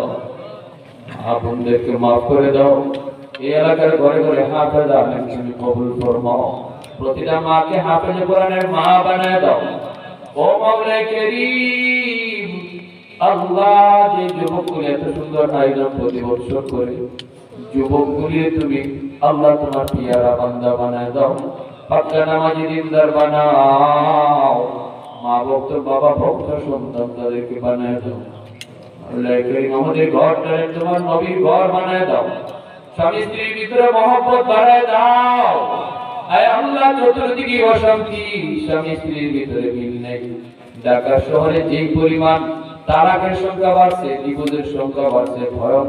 আপনদেরকে মাফ করে দাও এই এলাকার ঘরে ঘরে হাফেজ আলেম তুমি কবুল ফরমাও প্রতিটা মাকে হাফেজ কোরআনের মা বানায় দাও ও মাওলা করিম আল্লাহ যে যুবকগুলি এত সুন্দর আয়োজন প্রতি বছর করে যুবকগুলি তুমি আল্লাহ তোমার পিয়ারা বান্দা বানায় দাও পাক্কা নামাজি দিনদার বানাও মা ভক্ত বাবা ভক্ত সন্তান তাদেরকে বানায় দাও আল্লাহ করিম আমাদের ঘরটারে তোমার নবীর ঘর বানায় দাও স্বামী স্ত্রীর ভিতরে মহব্বত বাড়ায় দাও আয় আল্লাহ চতুর্দিকে অশান্তি স্বামী স্ত্রীর ভিতরে মিল নেই ঢাকা শহরে যে পরিমাণ তালাকের সংখ্যা বাড়ছে বিপদের সংখ্যা বাড়ছে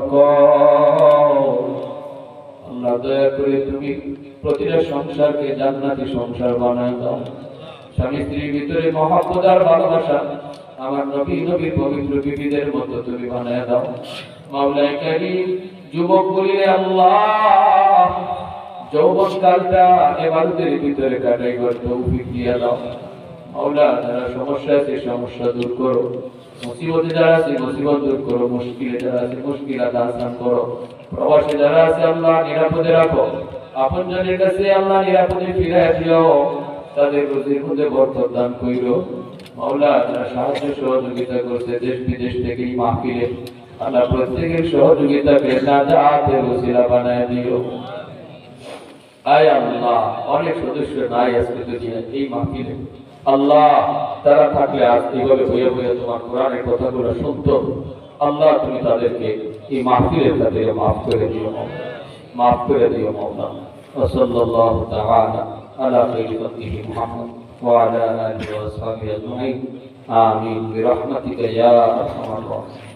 ভয়ঙ্কর আল্লাহ দয়া করে তুমি প্রতিটা সংসারকে জান্নাতি সংসার বানায় দাও স্বামী স্ত্রীর ভিতরে মহব্বত আর ভালোবাসা আমার নবী নবীর পবিত্র বিবিদের মতো তুমি বানায় দাও মাওলা কারীম যুবক বলিলে আল্লাহ যৌবনকালটা ইবাদতের ভিতরে কাটাই করার তৌফিক দিয়ে দাও মাওলা যারা সমস্যা আছে সমস্যা দূর করো মুসিবতে যারা আছে মুসিবত দূর করো মুশকিলে যারা আছে মুশকিলাত আসান করো প্রবাসে যারা আছে আল্লাহ নিরাপদে রাখো আপনজনের কাছে আল্লাহ নিরাপদে ফিরিয়ে দিও তাদের রুজির মধ্যে বরকত দান কইরো মাওলা যারা সাহায্য সহযোগিতা করছে দেশ বিদেশ থেকে এই মাহফিলে আল্লাহ প্রত্যেকের সহযোগিতাকে নাজাতের ওসিলা বানায় দিও আয় আল্লাহ অনেক সদস্য নাই আজকে দুনিয়া এই মাহফিলে আল্লাহ তারা থাকলে আজ এইভাবে বইয়ে বইয়ে তোমার কোরআনের কথাগুলো শুনতো আল্লাহ তুমি তাদেরকে এই মাহফিলের খাতিরে মাফ করে দিও মাফ করে দিও মাওলা ওয়া সাল্লাল্লাহু তাআলা আলা খাইরি খালকিহি মুহাম্মদ ওয়া আলা আলিহি ওয়া সাহবিহি আজমাইন আমিন বিরহমাতিকা ইয়া আরহামার রাহিমিন।